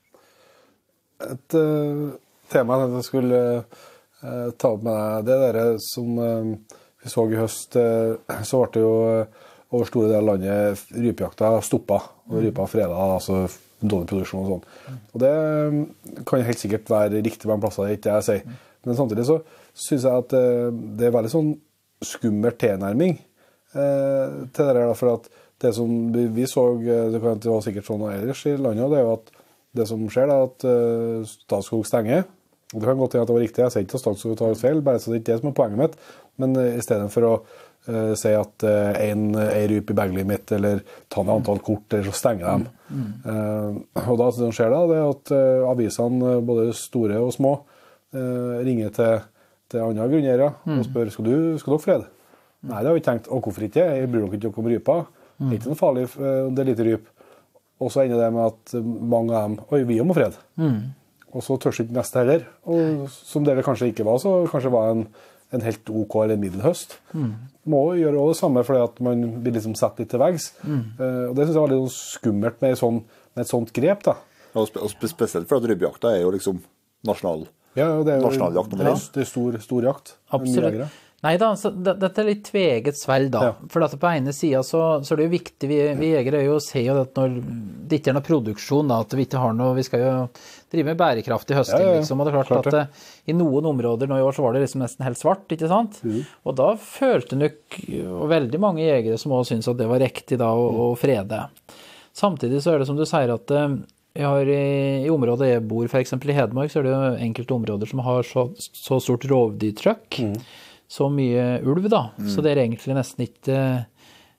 Et... Uh... tema jeg skulle uh, ta opp med deg, det der som uh, vi så i høst, uh, så ble det jo uh, over store deler av landet rypejakta stoppet, og rypa fredag, altså dårlig produksjon og sånn. Og det um, kan helt sikkert være riktig på en plass, det ikke jeg sier. Men samtidig så synes jeg at uh, det er veldig sånn skummel tilnærming uh, til det der, for at det som vi, vi så, det kan ikke være sikkert sånn ellers i landet, det er jo at det som skjer er at uh, Statskog stenger, og det kan godt gjøre at det var riktig, jeg sier ikke at Statskog tar ut feil, bare så det ikke er det som er poenget mitt, men uh, i stedet for å uh, si at uh, en er ryp i baglet mitt, eller ta ned antall kort, eller så stenger dem. Mm. Uh, og da det som skjer da, det er at uh, avisene, både store og små, uh, ringer til, til andre grunneiere mm. og spør, skal, du, skal dere frede? Mm. Nei, det har vi tenkt, og hvorfor ikke? Jeg bryr dere ikke om rypa. Mm. Det er ikke noe farlig, uh, det er lite ryp. Og så ender det med at mange av dem, oi, vi må fred. Mm. Og så tørs ikke neste heller. Og som det kanskje ikke var, så kanskje var en, en helt ok eller middelhøst. Mm. Må gjøre også det samme, fordi at man vil liksom sette litt til veggs. Mm. Uh, og det synes jeg var litt skummelt med, sånn, med et sånt grep, da. Og, spe, og spesielt for at rypejakta er jo liksom nasjonal, ja, det er jo, nasjonaljakt nummer én. Det er stor, stor jakt. Absolutt. Nei da, så det, dette er litt tveget svelg da, ja. For at på ene siden så, så er det jo viktig, vi, vi jegere er jo å se jo at når det ikke er noe produksjon da, at vi ikke har noe, vi skal jo drive med bærekraftig høsting ja, ja, ja. Liksom, og det er klart, klart at uh, i noen områder nå i år så var det liksom nesten helt svart, ikke sant? Mm. Og da følte nok og veldig mange jegere som også synes at det var riktig da å, mm. å frede. Samtidig så er det som du sier at uh, jeg har i, i området jeg bor, for eksempel i Hedmark, så er det jo enkelte områder som har så, så stort rovdyrtrykk, mm. så mye ulv da, mm. så det er egentlig nesten ikke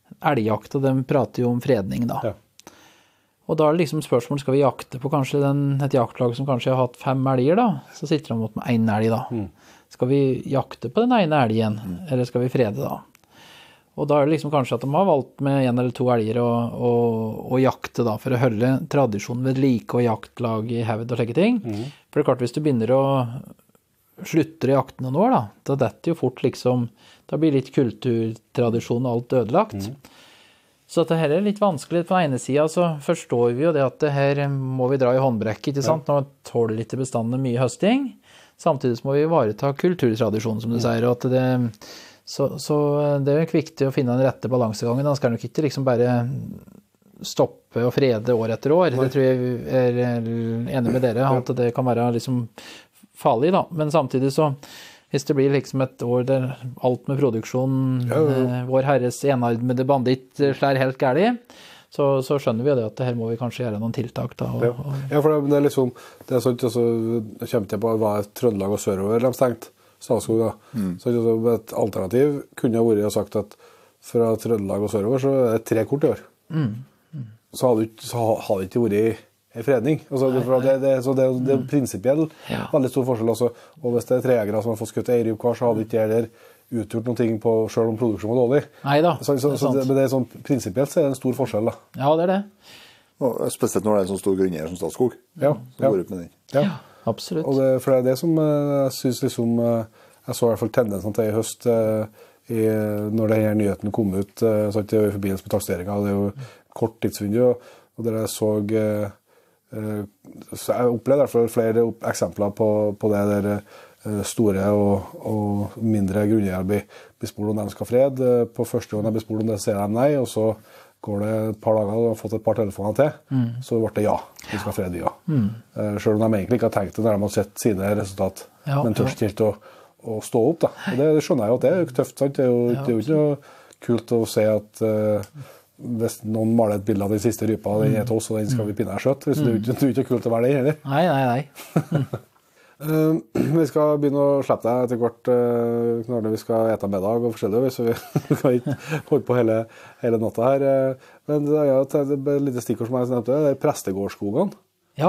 elgjakt, og de prater jo om fredning da. Ja. Og da er det liksom spørsmål, skal vi jakte på kanskje den, et jaktlag som kanskje har hatt fem elger da, så sitter de mot med en elg da. Mm. Skal vi jakte på den ene elgen, mm. eller skal vi frede da? Og da er det liksom kanskje at de har valgt med en eller to elger å, å, å jakte da, for å holde tradisjonen ved like og jaktlag i hevd og slike ting. Mm. For det er klart, hvis du begynner å slutte i jakten noen år da, da detter jo fort liksom, da blir litt kulturtradisjon og alt ødelagt. Mm. Så at det her er litt vanskelig. På den ene siden så forstår vi jo det at det her må vi dra i håndbrekk, ikke sant? Ja. Nå tåler litt bestanden mye høsting. Samtidig må vi ivareta kulturtradisjonen, som du sier. Og at det, så, så det er jo viktig å finne den rette balansegangen. Da skal nok ikke liksom bare stoppe og frede år etter år. Det tror jeg er enig med dere, at det kan være liksom farlig da. Men samtidig så hvis det blir liksom et år der alt med produksjon, ja, ja. Eh, vår herres enarmede banditt slår helt gærlig, så, så skjønner vi det at det her må vi kanskje gjøre noen tiltak da. Og, ja. ja, for det, det er liksom, det er sånn, altså, jeg kommer til på hva er Trøndelag og sørover de stengt, Statskog da. Mm. Så altså, et alternativ kunne ha vært sagt at fra Trøndelag og sørover så er det tre kort i år. Mm. Mm. Så hadde det ikke vært en fredning. Altså, det, det, det, så det, det er prinsipiell ja. veldig stor forskjell. Altså. Og hvis det er trejegere som har fått skutt eiryp hver, så hadde ikke heller utgjort noen ting på, selv om produksjonen var dårlig. Neida, så, så, så det, men det er sånn, prinsipielt så er det en stor forskjell. Da. Ja, det er det. Og spesielt når det er en sånn stor grunneier som Statskog. Ja, som går ut med den. Ja. ja absolutt. Og det, for det er det som jeg synes liksom, jeg så i hvert fall tendensen til i høst, i, når denne nyheten kom ut, så i forbindelse med taksteringen, det er jo kort tidsvindu, og der jeg så så jeg opplevde i hvert fall flere eksempler på, på det der store og, og mindre grunneier blir, blir spurt om de skal fred. På første gang de blir spurt om det, sier de nei, og så går det et par dager og har fått et par telefoner til, mm. så ble det ja, vi skal frede ja. Mm. Selv om de egentlig ikke har tenkt det når de har sett sine resultat, ja, men tørst helt å, å stå opp da. Og det, det skjønner jeg jo at det er tøft, sant? Det er jo, ja. det er jo ikke noe kult å se at uh, hvis noen maler et bilde av den siste rypa, den er til oss, og den skal vi pinne her skjøtt. Det er jo ikke, ikke kult å være det heller. Nei, nei, nei. uh, vi skal begynne å slippe deg etter hvert uh, når vi skal ete middag og forskjellig, så vi kan ikke holde på hele, hele natta her. Uh, men det er jo et, et lite stikkord som jeg nevnte, det er prestegårdsskogene. Ja.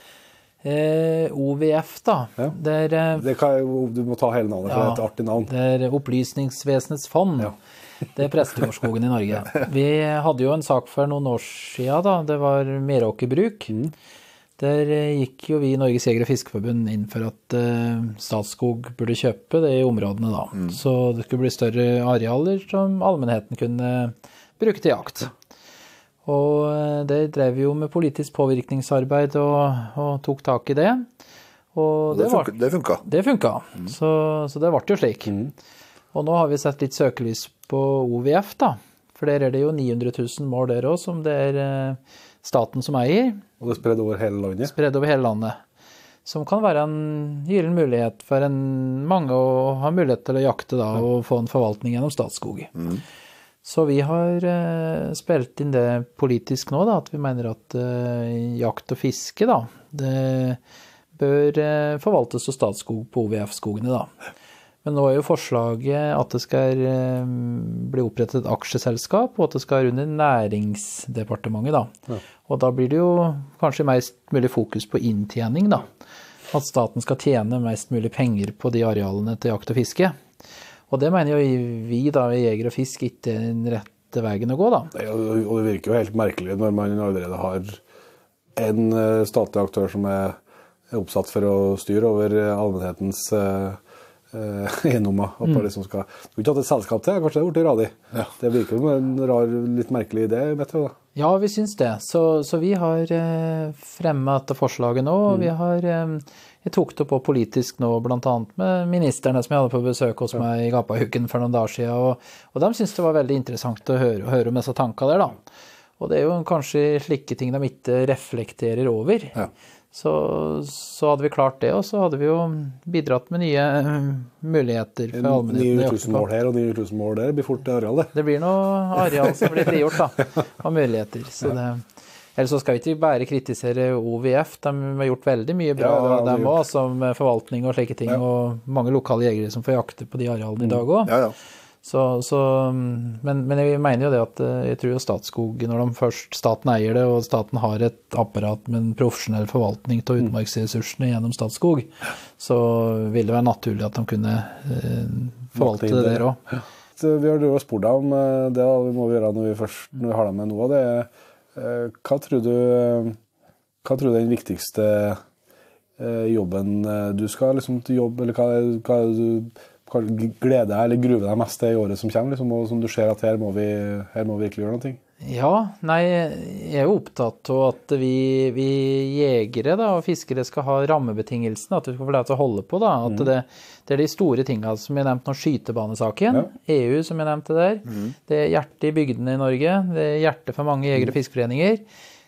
Eh, O V F da. Ja. Der, uh, det kan, du må ta hele navnet, for ja, det er et artig navn. Det er Opplysningsvesenets fond. Ja. Det er Prestegårdsskogen i Norge. Vi hadde jo en sak for noen år siden da, det var Meråkerbruk. Mm. Der gikk jo vi i Norges Jeger- og Fiskeforbund inn for at uh, Statskog burde kjøpe det i områdene da. Mm. Så det skulle bli større arealer som allmennheten kunne bruke til jakt. Og uh, det drev vi jo med politisk påvirkningsarbeid og, og tok tak i det. Og det, det, var, funka, det funka. Det funka, mm. så, så det ble jo slik. Mm. Og nå har vi sett litt søkelys på O V F da, for der er det jo ni hundre tusen mål der også, som det er eh, staten som eier. Og det er spredd over hele landet? Spredd over hele landet. Som kan være en gyllen mulighet for en, mange å ha mulighet til å jakte da, og få en forvaltning gjennom Statskog. Mm. Så vi har eh, spilt inn det politisk nå da, at vi mener at eh, jakt og fiske da, det bør eh, forvaltes av Statskog på O V F-skogene da. Men nå er jo forslaget at det skal eh, bli opprettet et aksjeselskap, og at det skal under næringsdepartementet da. Ja. Og da blir det jo kanskje mest mulig fokus på inntjening da. At staten skal tjene mest mulig penger på de arealene til jakt og fiske. Og det mener jo vi da, i Jeger og Fisk, ikke er den rette veien å gå da. Ja, og det virker jo helt merkelig når man allerede har en statlig aktør som er oppsatt for å styre over allmennhetens eiendommer. At man liksom skal, du har ikke hatt et selskap til, kanskje det har vært radi. Ja. Det virker jo en rar, litt merkelig idé, vet du da. Ja, vi synes det. Så, så vi har eh, fremmet dette forslaget nå, og mm. vi har eh, jeg tok det på politisk nå, blant annet med ministerne som jeg hadde på besøk hos ja. meg i Gapahuken for noen dager siden, og, og de synes det var veldig interessant å høre, å høre om disse tankene der da. Og det er jo kanskje slike ting de ikke reflekterer over. Ja. Så, så hadde vi klart det, og så hadde vi jo bidratt med nye muligheter for allmennheten. ni hundre tusen mål her og ni hundre tusen mål der, det blir fort areal det. Det blir noe areal som blir frigjort da, av muligheter. Så det, ellers så skal vi ikke bare kritisere O V F, de har gjort veldig mye bra, ja, de også, som forvaltning og slike ting, ja. Og mange lokale jegere som får jakte på de arealene i dag også. Ja, ja. Så, så, men, men jeg mener jo det at jeg tror jo Statskog, når de først staten eier det, og staten har et apparat med en profesjonell forvaltning av utmarksressursene gjennom Statskog, så vil det være naturlig at de kunne eh, forvalte det der også. Vi har jo spurt deg om det, da. Vi må gjøre når vi først når vi har deg med noe av det. Hva tror du, hva tror du er den viktigste jobben du skal liksom til jobb, eller hva, hva er det du hva gleder deg eller gruver deg mest til i året som kommer, liksom, og som du ser at her må vi, her må vi virkelig gjøre noe? Ja, nei, jeg er jo opptatt av at vi, vi jegere da, og fiskere skal ha rammebetingelsene, at vi skal få lov til å holde på da, at mm. det, det er de store tingene som jeg nevnte nå, skytebanesaken, ja. E U som jeg nevnte der, mm. det er hjertet i bygdene i Norge, det er hjertet for mange jegere og fiskeforeninger.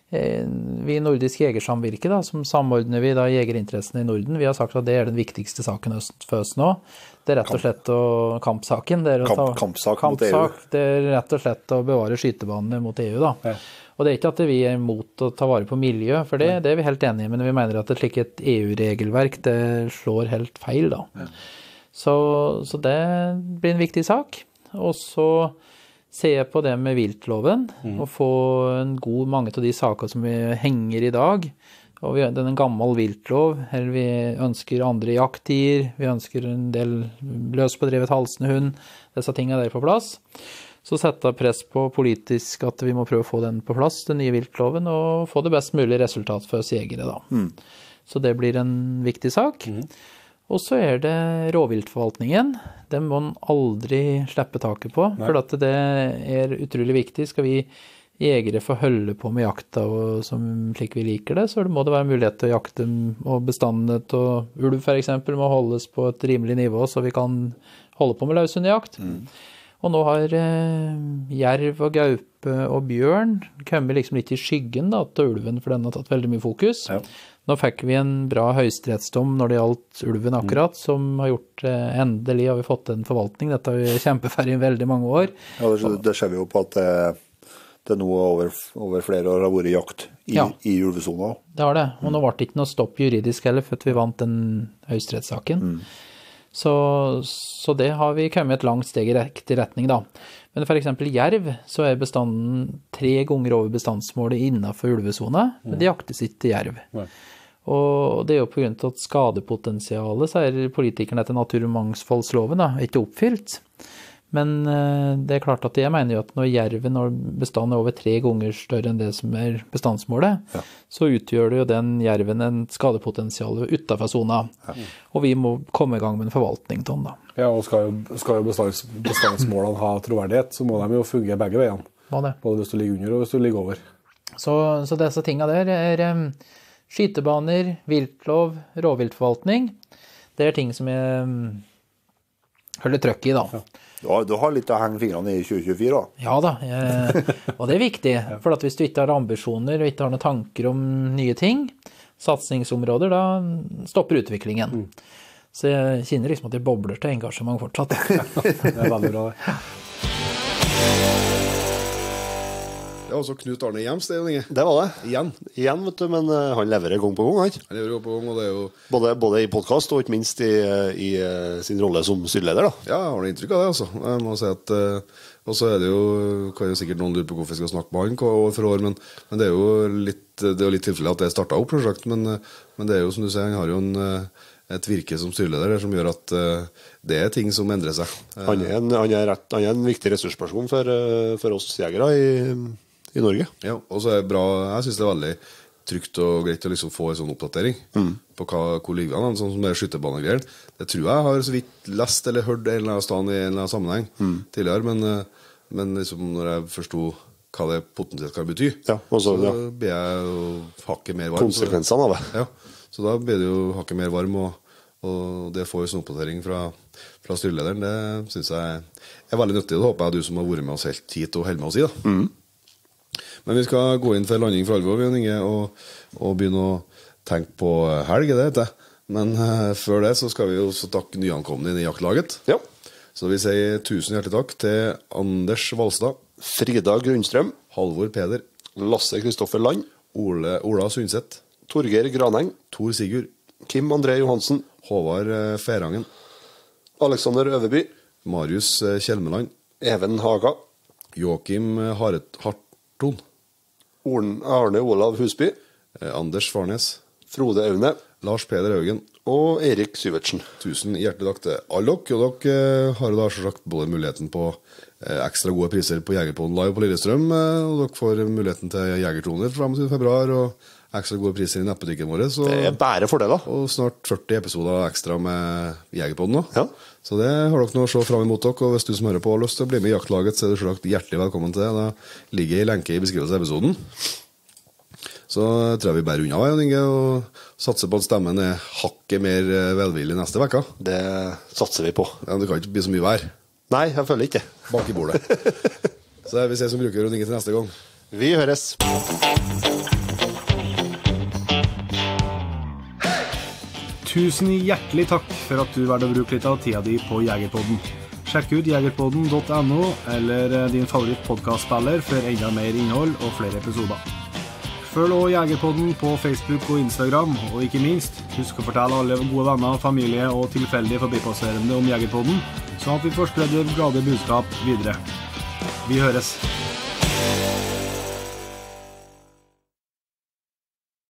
Vi i Nordisk Jegersamvirke da, som samordner vi da jegerinteressene i Norden, vi har sagt at det er den viktigste saken for oss nå. Det er rett og slett å, kampsaken, det er, å ta, Kamp, kampsak, kampsak mot E U. Det er rett og slett å bevare skytebanene mot E U da. Ja. Og det er ikke at vi er imot å ta vare på miljø, for det, det er vi helt enige, men vi mener at et slikt E U-regelverk, det slår helt feil da. Ja. Så, så det blir en viktig sak. Og så ser jeg på det med viltloven, mm. og få en god mange av de saker som vi henger i dag. Og vi, det er en gammel viltlov, her vi ønsker andre jakttider, vi ønsker en del løspådrevet halsende hund, disse tingene der på plass. Så sette press på politisk at vi må prøve å få den på plass, den nye viltloven, og få det best mulige resultat for oss jegere da. Mm. Så det blir en viktig sak. Mm. Og så er det råviltforvaltningen. Den må man aldri slippe taket på, Nei. For at det er utrolig viktig. Skal vi jegere få holde på med jakta og som slik vi liker det, så må det være mulighet til å jakte, og bestandene og ulv for eksempel må holdes på et rimelig nivå, så vi kan holde på med løshundjakt. Mm. Og nå har eh, jerv og gaupe og bjørn kommet liksom litt i skyggen da, til ulven, for den har tatt veldig mye fokus. Ja. Nå fikk vi en bra høyesterettsdom når det gjaldt ulven akkurat, mm. som har gjort eh, endelig har vi fått en forvaltning. Dette har vi kjempeferdig i veldig mange år. Ja, det, det ser vi jo på at det, det nå over, over flere år har vært jakt i, ja. i ulvesona. Det har det, og nå ble det ikke noe stopp juridisk heller, for at vi vant den høyesterettssaken. Mm. Så, så det har vi kommet et langt steg i riktig retning da. Men for eksempel jerv, så er bestanden tre ganger over bestandsmålet innenfor ulvesona, mm. men det jaktes ikke jerv. Nei. Og det er jo på grunn av at skadepotensialet, så er politikerne etter naturmangfoldsloven da, ikke oppfylt. Men det er klart at jeg mener jo at når jerven og bestanden er over tre ganger større enn det som er bestandsmålet, ja. så utgjør det jo den jerven en skadepotensial utenfor zona. Ja. Og vi må komme i gang med en forvaltning til den da. Ja, og skal jo, skal jo bestands, bestandsmålene ha troverdighet, så må de jo fungere begge veiene. Hva det? Både hvis du ligger under og hvis du ligger over. Så, så disse tingene der er um, skytebaner, viltlov, råviltforvaltning. Det er ting som jeg um, holder trøkk i da. Ja. Du har, du har litt å henge fingrene i tjue tjuefire da? Ja da, jeg, og det er viktig. For at hvis du ikke har ambisjoner og ikke har noen tanker om nye ting, satsingsområder, da stopper utviklingen. Mm. Så jeg kjenner liksom at det bobler til engasjement fortsatt. Det er veldig bra. Det var også Knut Arne Hjems, det, Inge. Det var det. Igjen. Igjen, vet du, men uh, han leverer gang på gang, han. Han leverer gang på gang, og det er jo... Både, både i podcast og ikke minst i, i uh, sin rolle som styreleder, da. Ja, jeg har det inntrykk av det, altså. Jeg må si at... Uh, og så er det jo... Kan jo sikkert noen lure på hvorfor jeg skal snakke med han år for år, men, men det er jo litt, det er jo litt tilfelle at det startet opp prosjekt, men, men det er jo, som du sier, han har jo en... et virke som styreleder som gjør at uh, det er ting som endrer seg. Han er en, han er rett, han er en viktig ressursperson for, uh, for oss jegere i, i Norge. Ja, og så er det bra, jeg synes det er veldig trygt og greit å liksom få en sånn oppdatering mm. på hva, hvor ligger han, sånn som det er skyttebanegreier. Det tror jeg har så vidt lest eller hørt en eller annen sted i en eller annen sammenheng mm. tidligere, men, uh, men liksom når jeg forstod hva det potensielt kan bety, ja, også, så ja. blir jeg jo hakket mer varm. Konsekvensene av det. Ja. Så da blir det jo hakket mer varm, og, og det får jo sånn oppdatering fra, fra styrelederen. Det synes jeg er veldig nyttig. Det håper jeg du som har vært med oss helt hit og holder med oss i. Da. Mm. Men vi skal gå inn for landing for alvor, Inge, og, og begynne å tenke på helg, det heter det. Men uh, før det så skal vi jo også takke nyankomne inn i jaktlaget. Ja. Så vi sier tusen hjertelig takk til Anders Valstad, Frida Grunnstrøm, Halvor Peder, Lasse Kristoffer Land, Ole, Ola Sundset, Torgeir Graneng, Tor Sigurd, Kim André Johansen, Håvard Ferangen, Alexander Øverby, Marius Kjelmeland. Even Haga. Joakim Haret Harton. Arne Olav Husby. Anders Farnes. Frode Aune. Lars Peder Haugen. Og Erik Syvertsen. Tusen hjertelig takk til alle dere. Og dere har da selvsagt både muligheten på ekstra gode priser på Jegerpodden live på Lillestrøm, og dere får muligheten til Jegertroner femogtyvende februar, og ekstra gode priser i nettbutikken vår. Så, det er bare fordeler. Og snart førti episoder ekstra med Jegerpodden. Ja. Så det har dere nå å se frem imot dere, og hvis du som hører på har lyst til å bli med i jaktlaget, så er du selvsagt hjertelig velkommen til det. Da ligger en lenke i beskrivelsen av episoden. Så tror jeg vi bærer unna, Jan Inge, og satser på at stemmen er hakket mer velvillig neste vekka. Det satser vi på. Ja, det kan ikke bli så mye vær. Nei, jeg føler ikke. Bak i bordet. Så vi ses som bruker Jan Inge til neste gang. Vi høres. Tusen hjertelig takk for at du valgte å bruke litt av tida di på Jegerpodden. Sjekk ut jegerpodden punktum no eller din favoritt podcastspiller for enda mer innhold og flere episoder. Følg også Jegerpodden på Facebook og Instagram, og ikke minst, husk å fortelle alle gode venner, familie og tilfeldige forbipasserende om Jegerpodden, sånn at vi får spredd det glade budskap videre. Vi høres!